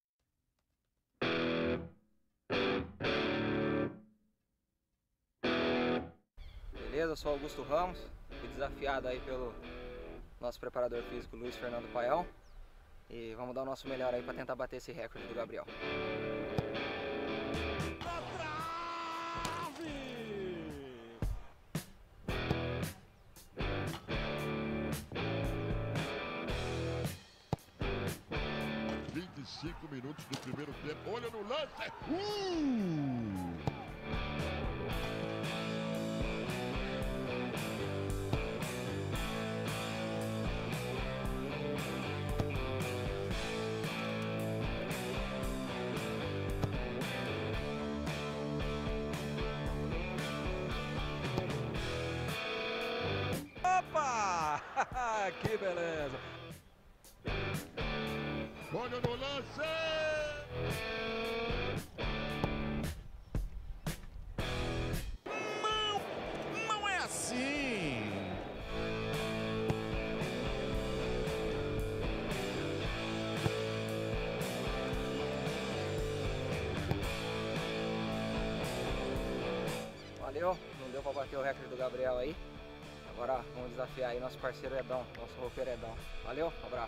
Beleza, eu sou Augusto Ramos, fui desafiado aí pelo nosso preparador físico Luiz Fernando Paião e vamos dar o nosso melhor aí para tentar bater esse recorde do Gabriel. Cinco minutos do primeiro tempo, olha no lance! Opa! Que beleza! Olha no lance! Não é assim! Valeu, não deu para bater o recorde do Gabriel aí. Agora vamos desafiar aí nosso parceiro Edão, nosso roupeiro Edão. Valeu, um abraço.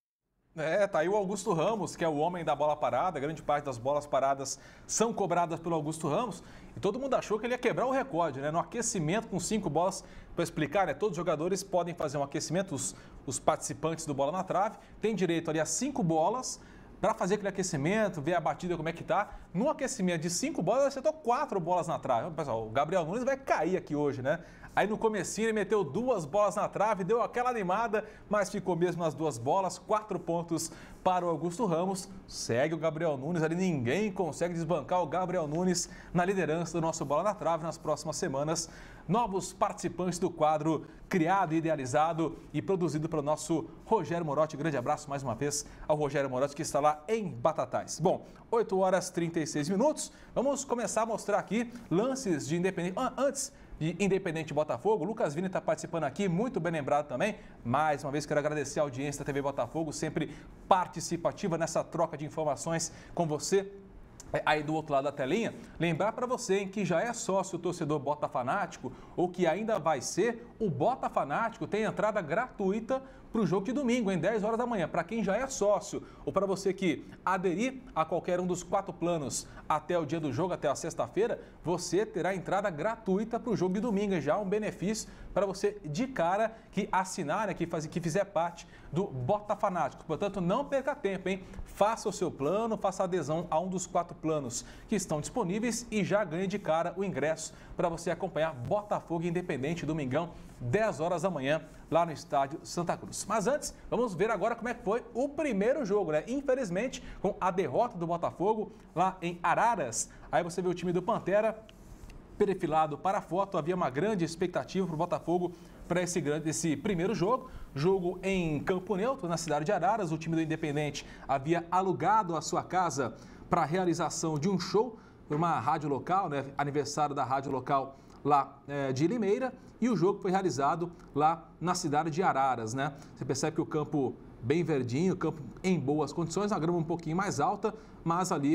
Tá aí o Augusto Ramos, que é o homem da bola parada. Grande parte das bolas paradas são cobradas pelo Augusto Ramos. E todo mundo achou que ele ia quebrar o recorde, né? No aquecimento, com 5 bolas, para explicar, né? Todos os jogadores podem fazer um aquecimento, os participantes do Bola na Trave, têm direito ali a 5 bolas para fazer aquele aquecimento, ver a batida como é que tá. No aquecimento de 5 bolas, ele acertou 4 bolas na trave. Pessoal, o Gabriel Nunes vai cair aqui hoje, né? Aí no comecinho ele meteu 2 bolas na trave, deu aquela animada, mas ficou mesmo nas 2 bolas, 4 pontos para o Augusto Ramos. Segue o Gabriel Nunes ali, ninguém consegue desbancar o Gabriel Nunes na liderança do nosso Bola na Trave nas próximas semanas. Novos participantes do quadro criado, idealizado e produzido pelo nosso Rogério Morotti. Grande abraço mais uma vez ao Rogério Morotti, que está lá em Batatais. Bom, 8 horas 36 minutos, vamos começar a mostrar aqui lances de Independente. Antes de Independente Botafogo, Lucas Vini está participando aqui, muito bem lembrado também. Mais uma vez quero agradecer a audiência da TV Botafogo, sempre participativa nessa troca de informações com você aí do outro lado da telinha. Lembrar para você, hein, que já é sócio torcedor Bota Fanático ou que ainda vai ser, o Bota Fanático tem entrada gratuita para o jogo de domingo, em 10 horas da manhã. Para quem já é sócio ou para você que aderir a qualquer um dos 4 planos até o dia do jogo, até a sexta-feira, você terá entrada gratuita para o jogo de domingo. É já um benefício para você de cara que assinar, né, que fizer parte do Bota Fanático. Portanto, não perca tempo, hein? Faça o seu plano, faça adesão a um dos 4 planos que estão disponíveis e já ganhe de cara o ingresso para você acompanhar Botafogo Independente domingão, 10 horas da manhã, lá no estádio Santa Cruz. Mas antes, vamos ver agora como é que foi o primeiro jogo, né? Infelizmente, com a derrota do Botafogo lá em Araras. Aí você vê o time do Pantera perfilado para a foto. Havia uma grande expectativa para o Botafogo para esse primeiro jogo. Jogo em campo neutro, na cidade de Araras. O time do Independente havia alugado a sua casa para a realização de um show por uma rádio local, né? Aniversário da rádio local lá de Limeira, e o jogo foi realizado lá na cidade de Araras, né? Você percebe que o campo bem verdinho, o campo em boas condições, a grama um pouquinho mais alta, mas ali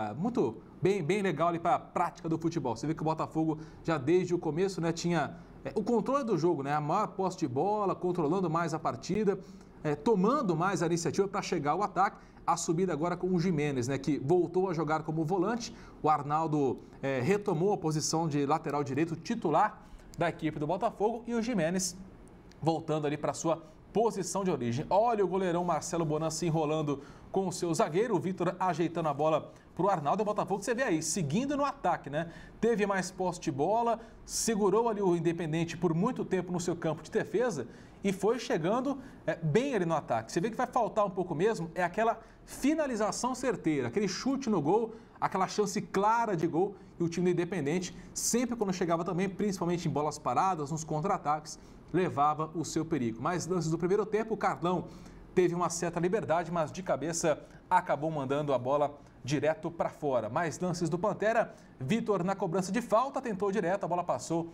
bem legal ali para a prática do futebol. Você vê que o Botafogo já desde o começo, né, tinha o controle do jogo, né? A maior posse de bola, controlando mais a partida, tomando mais a iniciativa para chegar ao ataque. A subida agora com o Giménez, né, que voltou a jogar como volante. O Arnaldo retomou a posição de lateral direito titular da equipe do Botafogo e o Giménez voltando ali para sua posição de origem. Olha o goleirão Marcelo Bonan se enrolando com o seu zagueiro, o Vitor ajeitando a bola para o Arnaldo e o Botafogo, você vê aí, seguindo no ataque, né? Teve mais posse de bola, segurou ali o Independente por muito tempo no seu campo de defesa e foi chegando bem ali no ataque. Você vê que vai faltar um pouco mesmo, é aquela finalização certeira, aquele chute no gol, aquela chance clara de gol. E o time do Independente, sempre quando chegava também, principalmente em bolas paradas, nos contra-ataques, levava o seu perigo. Mas lances do primeiro tempo, o Carlão teve uma certa liberdade, mas de cabeça acabou mandando a bola direto para fora. Mais lances do Pantera, Vitor na cobrança de falta, tentou direto, a bola passou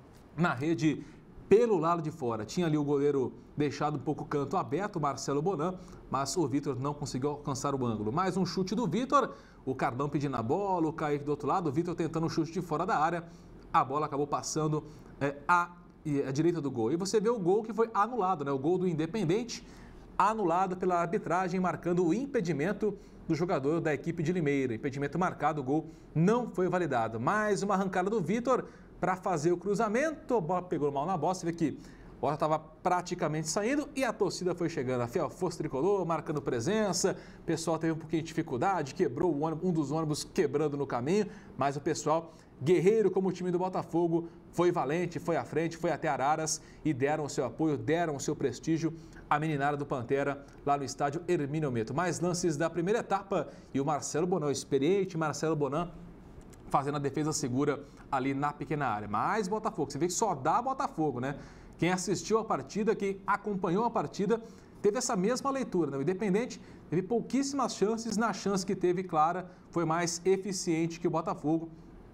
na rede pelo lado de fora. Tinha ali o goleiro deixado um pouco o canto aberto, Marcelo Bonan, mas o Vitor não conseguiu alcançar o ângulo. Mais um chute do Vitor, o Carlão pedindo a bola, o Kaique do outro lado, o Vitor tentando um chute de fora da área, a bola acabou passando à direita do gol. E você vê o gol que foi anulado, né? O gol do Independente, anulado pela arbitragem, marcando o impedimento do jogador da equipe de Limeira. Impedimento marcado, o gol não foi validado. Mais uma arrancada do Vitor para fazer o cruzamento, a bola pegou mal na bola, você vê que a bola estava praticamente saindo e a torcida foi chegando. A fiel força tricolor, marcando presença, o pessoal teve um pouquinho de dificuldade, quebrou um dos ônibus quebrando no caminho, mas o pessoal, guerreiro como o time do Botafogo, foi valente, foi à frente, foi até Araras e deram o seu apoio, deram o seu prestígio à meninada do Pantera lá no estádio Hermínio Meto. Mais lances da primeira etapa e o Marcelo Bonan, o experiente Marcelo Bonan, fazendo a defesa segura ali na pequena área. Mais Botafogo, você vê que só dá Botafogo, né? Quem assistiu a partida, quem acompanhou a partida, teve essa mesma leitura, né? O Independente teve pouquíssimas chances, na chance que teve clara, foi mais eficiente que o Botafogo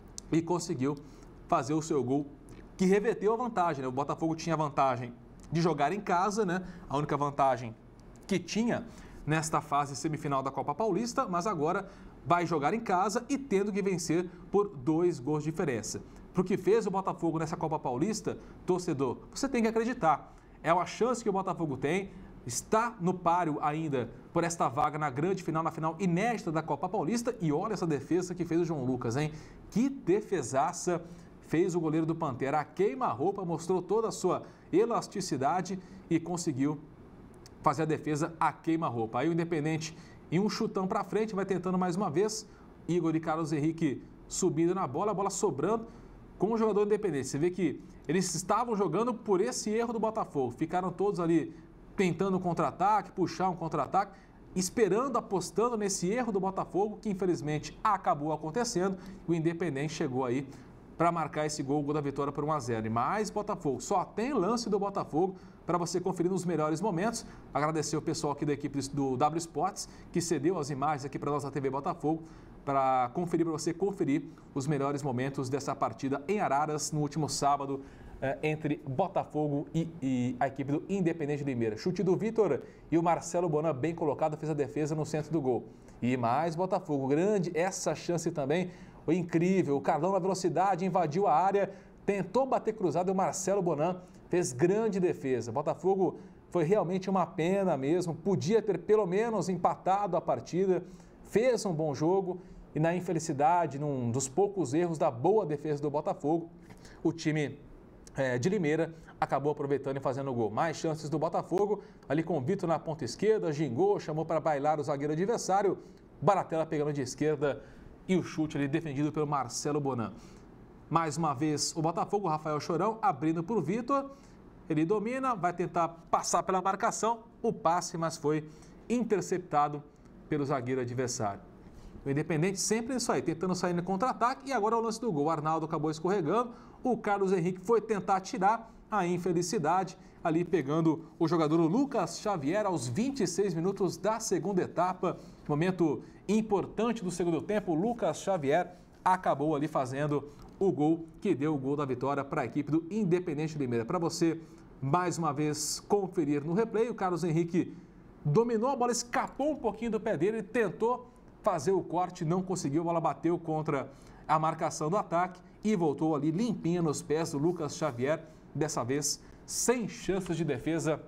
e conseguiu fazer o seu gol, que reverteu a vantagem, né? O Botafogo tinha a vantagem de jogar em casa, né? A única vantagem que tinha nesta fase semifinal da Copa Paulista, mas agora vai jogar em casa e tendo que vencer por 2 gols de diferença. Para o que fez o Botafogo nessa Copa Paulista, torcedor, você tem que acreditar. É uma chance que o Botafogo tem, está no páreo ainda por esta vaga na grande final, na final inédita da Copa Paulista. E olha essa defesa que fez o João Lucas, hein? Que defesaça fez o goleiro do Pantera. A queima-roupa, mostrou toda a sua elasticidade e conseguiu fazer a defesa a queima-roupa. Aí o Independente, em um chutão para frente, vai tentando mais uma vez. Igor e Carlos Henrique subindo na bola, a bola sobrando com o jogador Independente. Você vê que eles estavam jogando por esse erro do Botafogo. Ficaram todos ali tentando um contra-ataque, puxar um contra-ataque, esperando, apostando nesse erro do Botafogo, que infelizmente acabou acontecendo. O Independente chegou aí para marcar esse gol da vitória por 1-0. E mais Botafogo, só tem lance do Botafogo para você conferir nos melhores momentos. Agradecer o pessoal aqui da equipe do W Sports, que cedeu as imagens aqui para nós da TV Botafogo, para você conferir os melhores momentos dessa partida em Araras, no último sábado, entre Botafogo e a equipe do Independente de Limeira. Chute do Vitor e o Marcelo Bonan, bem colocado, fez a defesa no centro do gol. E mais Botafogo, grande essa chance também, foi incrível. O Carlão na velocidade invadiu a área, tentou bater cruzado e o Marcelo Bonan fez grande defesa. Botafogo foi realmente uma pena mesmo, podia ter pelo menos empatado a partida, fez um bom jogo e na infelicidade, num dos poucos erros da boa defesa do Botafogo, o time de Limeira acabou aproveitando e fazendo o gol. Mais chances do Botafogo, ali com o Vitor na ponta esquerda, gingou, chamou para bailar o zagueiro adversário, Baratella pegando de esquerda e o chute ali defendido pelo Marcelo Bonan. Mais uma vez o Botafogo, o Rafael Chorão abrindo para o Vitor, ele domina, vai tentar passar pela marcação, o passe, mas foi interceptado pelo zagueiro adversário. O Independente sempre isso aí, tentando sair no contra-ataque e agora é o lance do gol. O Arnaldo acabou escorregando, o Carlos Henrique foi tentar tirar, a infelicidade ali pegando o jogador Lucas Xavier aos 26 minutos da segunda etapa. Momento importante do segundo tempo, o Lucas Xavier acabou ali fazendo o gol que deu o gol da vitória para a equipe do Independente de Limeira. Para você, mais uma vez, conferir no replay, o Carlos Henrique dominou a bola, escapou um pouquinho do pé dele, tentou fazer o corte, não conseguiu, a bola bateu contra a marcação do ataque e voltou ali limpinha nos pés do Lucas Xavier, dessa vez sem chances de defesa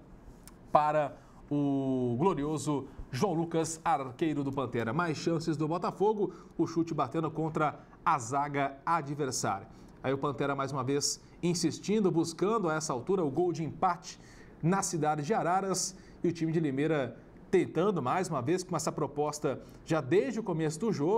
para o glorioso João Lucas, arqueiro do Pantera. Mais chances do Botafogo, o chute batendo contra a zaga adversária. Aí o Pantera mais uma vez insistindo, buscando a essa altura o gol de empate na cidade de Araras e o time de Limeira tentando mais uma vez com essa proposta já desde o começo do jogo,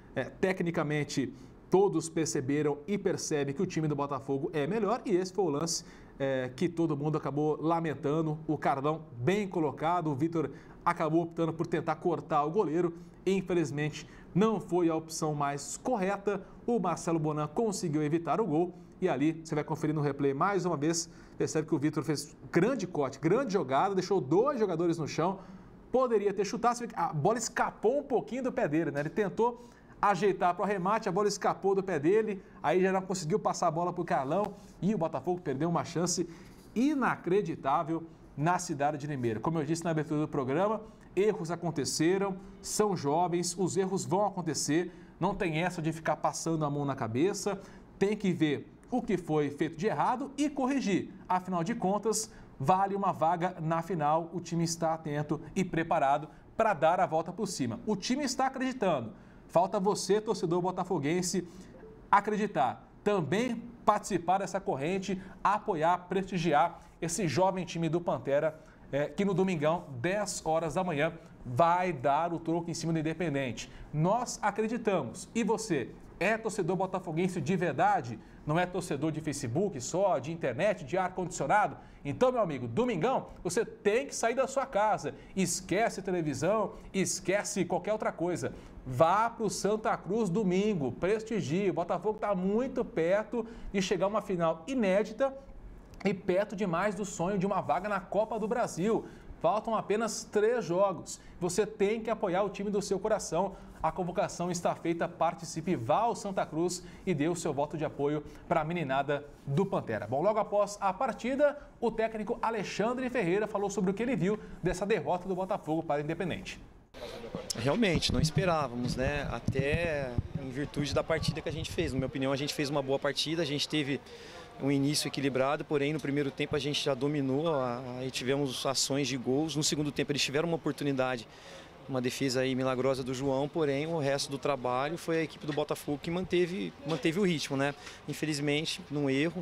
Tecnicamente, todos perceberam e percebem que o time do Botafogo é melhor e esse foi o lance que todo mundo acabou lamentando. O Carlão bem colocado, o Vitor acabou optando por tentar cortar o goleiro. Infelizmente, não foi a opção mais correta. O Marcelo Bonan conseguiu evitar o gol. E ali, você vai conferir no replay mais uma vez, percebe que o Vitor fez grande corte, grande jogada, deixou 2 jogadores no chão. Poderia ter chutado, a bola escapou um pouquinho do pé dele, né? Ele tentou ajeitar para o arremate, a bola escapou do pé dele, aí já não conseguiu passar a bola para o Carlão e o Botafogo perdeu uma chance inacreditável na cidade de Limeira. Como eu disse na abertura do programa, erros aconteceram, são jovens, os erros vão acontecer, não tem essa de ficar passando a mão na cabeça, tem que ver o que foi feito de errado e corrigir. Afinal de contas, vale uma vaga na final, o time está atento e preparado para dar a volta por cima. O time está acreditando. Falta você, torcedor botafoguense, acreditar, também participar dessa corrente, apoiar, prestigiar esse jovem time do Pantera, que no domingão, 10 horas da manhã, vai dar o troco em cima do Independente. Nós acreditamos. E você, é torcedor botafoguense de verdade? Não é torcedor de Facebook só, de internet, de ar-condicionado? Então, meu amigo, domingão, você tem que sair da sua casa. Esquece televisão, esquece qualquer outra coisa. Vá para o Santa Cruz domingo, prestigie. O Botafogo está muito perto de chegar a uma final inédita e perto demais do sonho de uma vaga na Copa do Brasil. Faltam apenas 3 jogos. Você tem que apoiar o time do seu coração. A convocação está feita, participe, vá ao Santa Cruz e dê o seu voto de apoio para a meninada do Pantera. Bom, logo após a partida, o técnico Alexandre Ferreira falou sobre o que ele viu dessa derrota do Botafogo para o Independente. Realmente, não esperávamos, né? Até em virtude da partida que a gente fez. Na minha opinião, a gente fez uma boa partida, a gente teve um início equilibrado, porém no primeiro tempo a gente já dominou, aí tivemos ações de gols. No segundo tempo eles tiveram uma oportunidade, uma defesa aí milagrosa do João, porém o resto do trabalho foi a equipe do Botafogo que manteve o ritmo, né? Infelizmente, num erro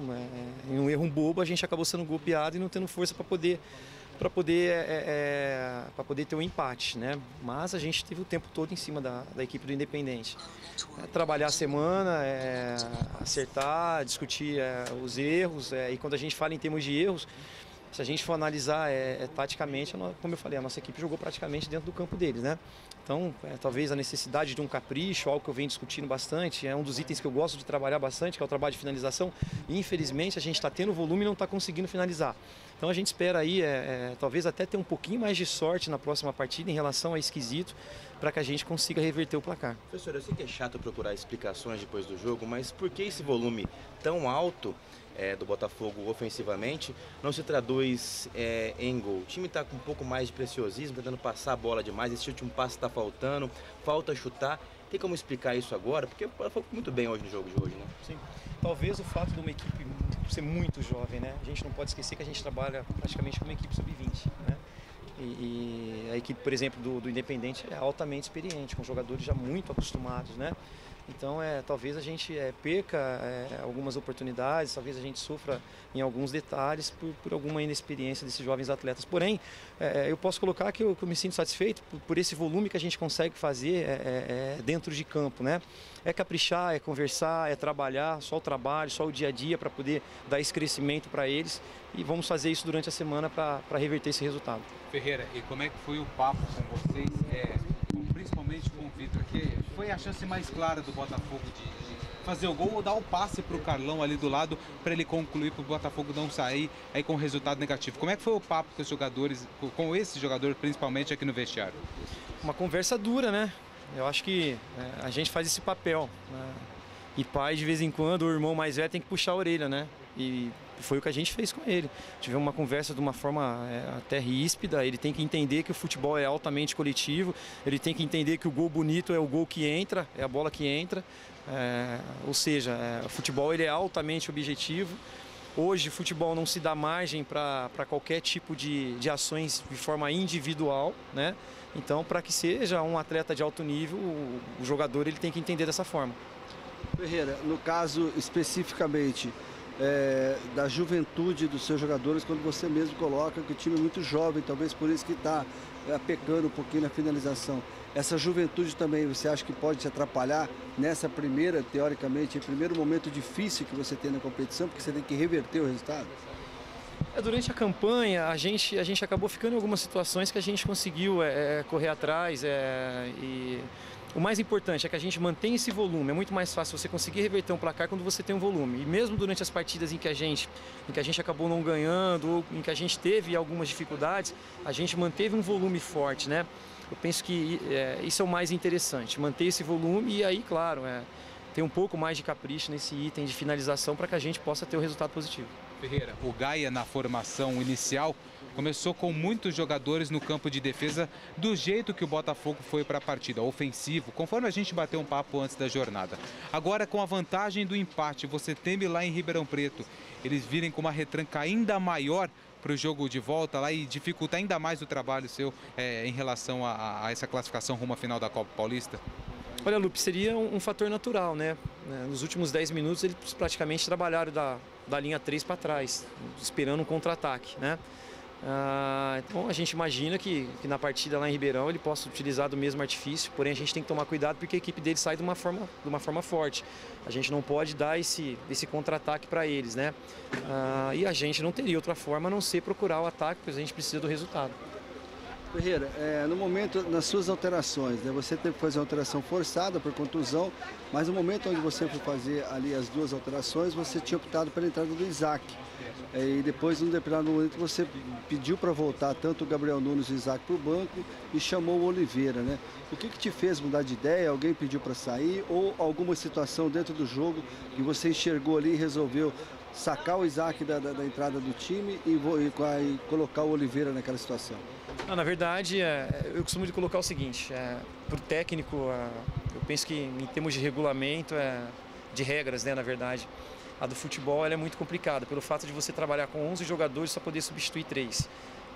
bobo, a gente acabou sendo golpeado e não tendo força para poder ter um empate, né? Mas a gente teve o tempo todo em cima da equipe do Independente. Trabalhar a semana, acertar, discutir os erros, e quando a gente fala em termos de erros, se a gente for analisar taticamente, como eu falei, a nossa equipe jogou praticamente dentro do campo deles, né? Então, talvez a necessidade de um capricho, algo que eu venho discutindo bastante, é um dos itens que eu gosto de trabalhar bastante, que é o trabalho de finalização, e infelizmente a gente está tendo volume e não está conseguindo finalizar. Então a gente espera aí, talvez até ter um pouquinho mais de sorte na próxima partida em relação a esquisito, para que a gente consiga reverter o placar. Professor, eu sei que é chato procurar explicações depois do jogo, mas por que esse volume tão alto do Botafogo ofensivamente não se traduz em gol? O time está com um pouco mais de preciosismo, tentando passar a bola demais, esse último passo está faltando, falta chutar. Tem como explicar isso agora? Porque o Botafogo muito bem hoje no jogo de hoje, né? Sim. Talvez o fato de uma equipe ser muito jovem, né? A gente não pode esquecer que a gente trabalha praticamente com uma equipe sub-20, né? E a equipe, por exemplo, do Independente é altamente experiente, com jogadores já muito acostumados, né? Então, talvez a gente perca algumas oportunidades, talvez a gente sofra em alguns detalhes por alguma inexperiência desses jovens atletas. Porém, eu posso colocar que eu me sinto satisfeito por esse volume que a gente consegue fazer dentro de campo, né? É caprichar, é conversar, é trabalhar, só o trabalho, só o dia a dia para poder dar esse crescimento para eles. E vamos fazer isso durante a semana para reverter esse resultado. Ferreira, e como é que foi o papo com vocês, principalmente com o Vitor, que foi a chance mais clara do Botafogo de fazer o gol ou dar o passe para o Carlão ali do lado para ele concluir, para o Botafogo não sair aí com resultado negativo. Como é que foi o papo com os jogadores, com esse jogador principalmente aqui no vestiário? Uma conversa dura, né? Eu acho que a gente faz esse papel, né? E pai, de vez em quando, o irmão mais velho tem que puxar a orelha, né? E foi o que a gente fez com ele. Tivemos uma conversa de uma forma até ríspida. Ele tem que entender que o futebol é altamente coletivo. Ele tem que entender que o gol bonito é o gol que entra, é a bola que entra. Ou seja, o futebol ele é altamente objetivo. Hoje o futebol não se dá margem para qualquer tipo de ações de forma individual, né? Então, para que seja um atleta de alto nível, o jogador ele tem que entender dessa forma. Ferreira, no caso especificamente, da juventude dos seus jogadores, quando você mesmo coloca que o time é muito jovem, talvez por isso que está pecando um pouquinho na finalização. Essa juventude também, você acha que pode te atrapalhar nessa primeira, teoricamente, primeiro momento difícil que você tem na competição, porque você tem que reverter o resultado? Durante a campanha, a gente acabou ficando em algumas situações que a gente conseguiu correr atrás e o mais importante é que a gente mantém esse volume. É muito mais fácil você conseguir reverter um placar quando você tem um volume. E mesmo durante as partidas em que a gente acabou não ganhando ou em que a gente teve algumas dificuldades, a gente manteve um volume forte, né? Eu penso que isso é o mais interessante, manter esse volume e aí, claro, ter um pouco mais de capricho nesse item de finalização para que a gente possa ter um resultado positivo. Ferreira, o Gaia na formação inicial começou com muitos jogadores no campo de defesa do jeito que o Botafogo foi para a partida, ofensivo, conforme a gente bateu um papo antes da jornada. Agora, com a vantagem do empate, você teme lá em Ribeirão Preto, eles virem com uma retranca ainda maior para o jogo de volta lá e dificultar ainda mais o trabalho seu em relação a essa classificação rumo à final da Copa Paulista? Olha, Lupe, seria um fator natural, né? Nos últimos 10 minutos eles praticamente trabalharam da linha 3 para trás, esperando um contra-ataque, né? Então a gente imagina que na partida lá em Ribeirão ele possa utilizar do mesmo artifício, porém a gente tem que tomar cuidado porque a equipe dele sai de uma forma forte. A gente não pode dar esse contra-ataque para eles, né? E a gente não teria outra forma a não ser procurar o ataque, porque a gente precisa do resultado. Ferreira, no momento, nas suas alterações, né, você teve que fazer uma alteração forçada por contusão, mas no momento onde você foi fazer ali as duas alterações, você tinha optado pela entrada do Isaac. E depois, num determinado momento, você pediu para voltar tanto o Gabriel Nunes e o Isaac para o banco e chamou o Oliveira, né? O que te fez mudar de ideia? Alguém pediu para sair ou alguma situação dentro do jogo que você enxergou ali e resolveu sacar o Isaac da entrada do time e colocar o Oliveira naquela situação? Na verdade, eu costumo colocar o seguinte, para o técnico, eu penso que em termos de regulamento, de regras, né, na verdade, a do futebol ela é muito complicada, pelo fato de você trabalhar com 11 jogadores e só poder substituir 3.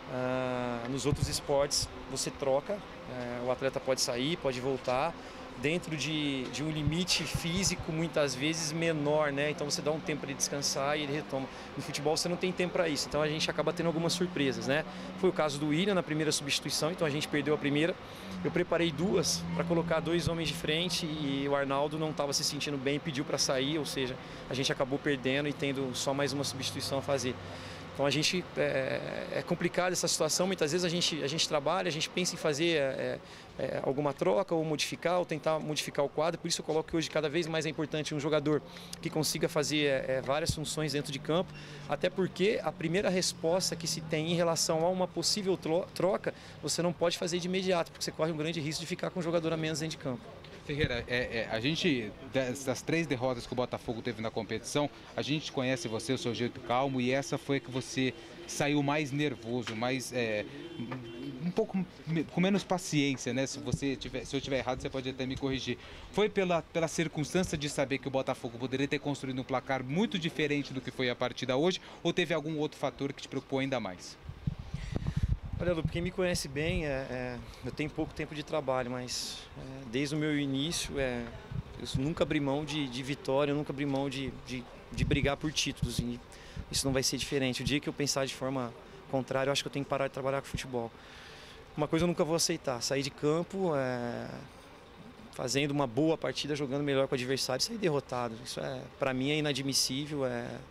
Nos outros esportes, você troca, o atleta pode sair, pode voltar, dentro de um limite físico muitas vezes menor, né? Então você dá um tempo para ele descansar e ele retoma. No futebol você não tem tempo para isso, então a gente acaba tendo algumas surpresas, né? Foi o caso do William na primeira substituição, então a gente perdeu a primeira. Eu preparei duas para colocar 2 homens de frente e o Arnaldo não estava se sentindo bem, pediu para sair, ou seja, a gente acabou perdendo e tendo só mais uma substituição a fazer. Então a gente é complicada essa situação, muitas vezes a gente trabalha, a gente pensa em fazer alguma troca ou modificar, ou tentar modificar o quadro, por isso eu coloco que hoje cada vez mais é importante um jogador que consiga fazer várias funções dentro de campo, até porque a primeira resposta que se tem em relação a uma possível troca, você não pode fazer de imediato, porque você corre um grande risco de ficar com um jogador a menos dentro de campo. Ferreira, a gente, das 3 derrotas que o Botafogo teve na competição, a gente conhece você, o seu jeito calmo, e essa foi a que você saiu mais nervoso, mais um pouco com menos paciência, né? Se eu estiver errado, você pode até me corrigir. Foi pela circunstância de saber que o Botafogo poderia ter construído um placar muito diferente do que foi a partida hoje, ou teve algum outro fator que te preocupou ainda mais? Olha, Lu, quem me conhece bem, eu tenho pouco tempo de trabalho, mas desde o meu início, eu nunca abri mão de vitória, eu nunca abri mão de brigar por títulos, e isso não vai ser diferente. O dia que eu pensar de forma contrária, eu acho que eu tenho que parar de trabalhar com futebol. Uma coisa eu nunca vou aceitar, sair de campo, fazendo uma boa partida, jogando melhor com o adversário e sair derrotado. Isso, para mim, é inadmissível,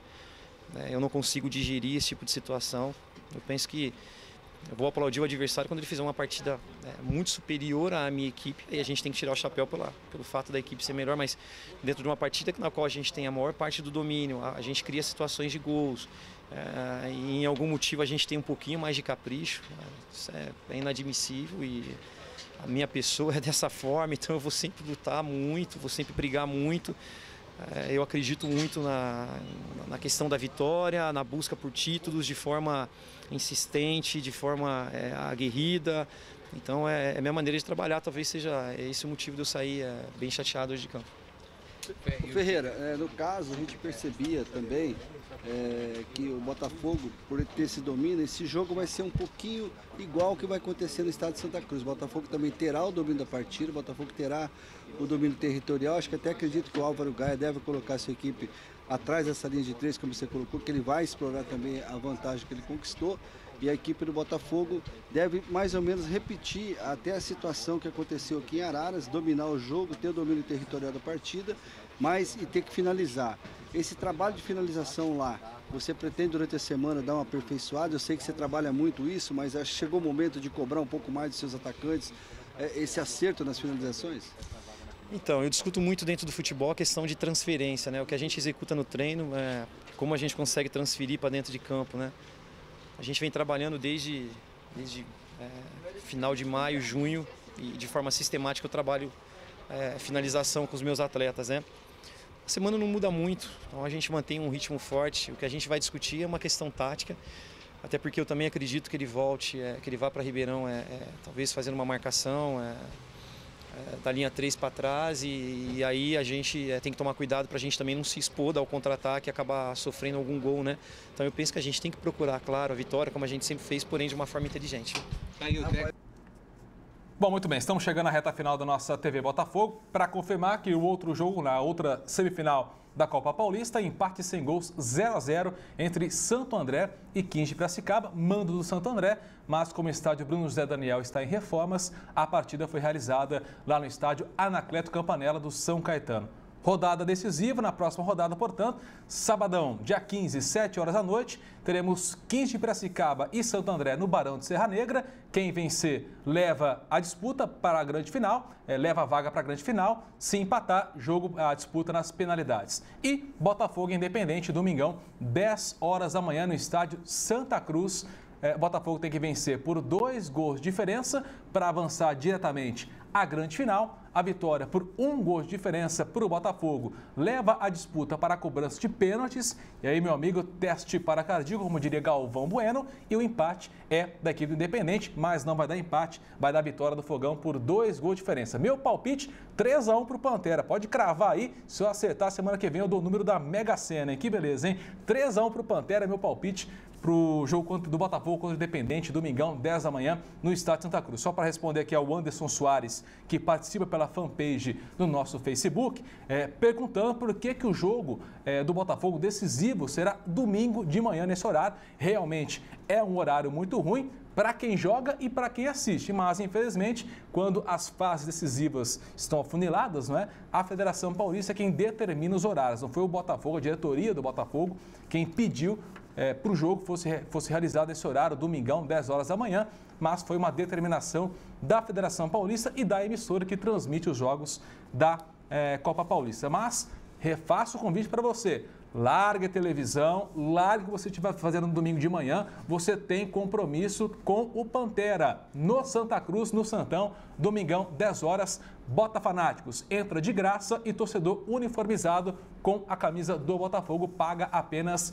eu não consigo digerir esse tipo de situação. Eu penso que eu vou aplaudir o adversário quando ele fizer uma partida muito superior à minha equipe, e a gente tem que tirar o chapéu pelo fato da equipe ser melhor, mas dentro de uma partida na qual a gente tem a maior parte do domínio, a gente cria situações de gols, e em algum motivo a gente tem um pouquinho mais de capricho, isso é inadmissível, e a minha pessoa é dessa forma, então eu vou sempre lutar muito, vou sempre brigar muito. Eu acredito muito na questão da vitória, na busca por títulos de forma insistente, de forma aguerrida. Então é a minha maneira de trabalhar, talvez seja esse o motivo de eu sair bem chateado hoje de campo. Ferreira, no caso a gente percebia também que o Botafogo, por ter esse domínio, esse jogo vai ser um pouquinho igual ao que vai acontecer no estado de Santa Cruz. O Botafogo também terá o domínio da partida, o Botafogo terá o domínio territorial. Acho que até acredito que o Álvaro Gaia deve colocar a sua equipe atrás dessa linha de 3, como você colocou, que ele vai explorar também a vantagem que ele conquistou. E a equipe do Botafogo deve mais ou menos repetir até a situação que aconteceu aqui em Araras, dominar o jogo, ter o domínio territorial da partida, mas e ter que finalizar. Esse trabalho de finalização lá, você pretende durante a semana dar uma aperfeiçoada? Eu sei que você trabalha muito isso, mas acho que chegou o momento de cobrar um pouco mais dos seus atacantes, esse acerto nas finalizações? Então, eu discuto muito dentro do futebol a questão de transferência, né? O que a gente executa no treino, como a gente consegue transferir para dentro de campo, né? A gente vem trabalhando desde final de maio, junho, e de forma sistemática eu trabalho finalização com os meus atletas, né? A semana não muda muito, então a gente mantém um ritmo forte. O que a gente vai discutir é uma questão tática, até porque eu também acredito que ele volte, que ele vá para Ribeirão, talvez fazendo uma marcação da linha 3 para trás, e aí a gente tem que tomar cuidado para a gente também não se expor ao contra-ataque e acabar sofrendo algum gol, né? Então eu penso que a gente tem que procurar, claro, a vitória, como a gente sempre fez, porém de uma forma inteligente. Bom, muito bem, estamos chegando à reta final da nossa TV Botafogo para confirmar que o outro jogo, na outra semifinal da Copa Paulista, empate sem gols 0-0 entre Santo André e 15 de Piracicaba, mando do Santo André, mas como o estádio Bruno José Daniel está em reformas, a partida foi realizada lá no estádio Anacleto Campanella do São Caetano. Rodada decisiva, na próxima rodada, portanto, sabadão, dia 15, 7 horas da noite, teremos 15 de Piracicaba e Santo André no Barão de Serra Negra. Quem vencer leva a disputa para a grande final, leva a vaga para a grande final. Se empatar, a disputa nas penalidades. E Botafogo Independente, domingão, 10 horas da manhã no estádio Santa Cruz. Botafogo tem que vencer por 2 gols de diferença para avançar diretamente à grande final. A vitória por 1 gol de diferença para o Botafogo leva a disputa para a cobrança de pênaltis. E aí, meu amigo, teste para cardíaco, como diria Galvão Bueno. E o empate é da equipe do Independente, mas não vai dar empate, vai dar vitória do Fogão por 2 gols de diferença. Meu palpite, 3-1 para o Pantera. Pode cravar aí, se eu acertar semana que vem eu dou o número da Mega Sena, hein? Que beleza, hein? 3-1 para o Pantera, meu palpite para o jogo do Botafogo contra o Independente, domingão, 10 da manhã, no estádio Santa Cruz. Só para responder aqui ao Anderson Soares, que participa pela fanpage no nosso Facebook, perguntando por que o jogo do Botafogo decisivo será domingo de manhã nesse horário. Realmente é um horário muito ruim para quem joga e para quem assiste, mas infelizmente, quando as fases decisivas estão afuniladas, não é? A Federação Paulista é quem determina os horários. Não foi o Botafogo, a diretoria do Botafogo, quem pediu para o jogo fosse realizado esse horário, domingão, 10 horas da manhã, mas foi uma determinação da Federação Paulista e da emissora que transmite os jogos da Copa Paulista. Mas refaço o convite para você. Largue a televisão, largue o que você estiver fazendo no domingo de manhã. Você tem compromisso com o Pantera, no Santa Cruz, no Santão, domingão, 10 horas. Bota Fanáticos entra de graça e torcedor uniformizado com a camisa do Botafogo paga apenas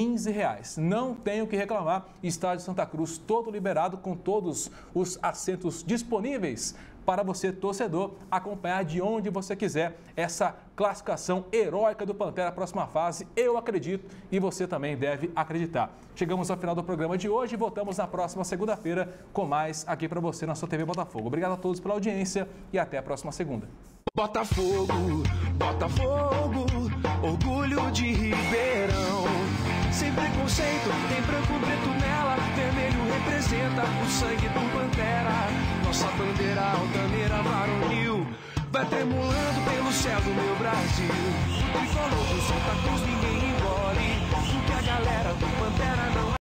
R$15. Não tenho o que reclamar. Estádio Santa Cruz todo liberado com todos os assentos disponíveis para você, torcedor, acompanhar de onde você quiser essa classificação heróica do Pantera, próxima fase. Eu acredito e você também deve acreditar. Chegamos ao final do programa de hoje e voltamos na próxima segunda-feira com mais aqui para você na sua TV Botafogo. Obrigado a todos pela audiência e até a próxima segunda. Botafogo, Botafogo, orgulho de Ribeirão. Sem preconceito, tem branco, preto nela, vermelho representa o sangue do Pantera. Nossa bandeira altaneira varonil vai tremulando pelo céu do meu Brasil. O tricolor do Santa Cruz ninguém engole, porque a galera do Pantera não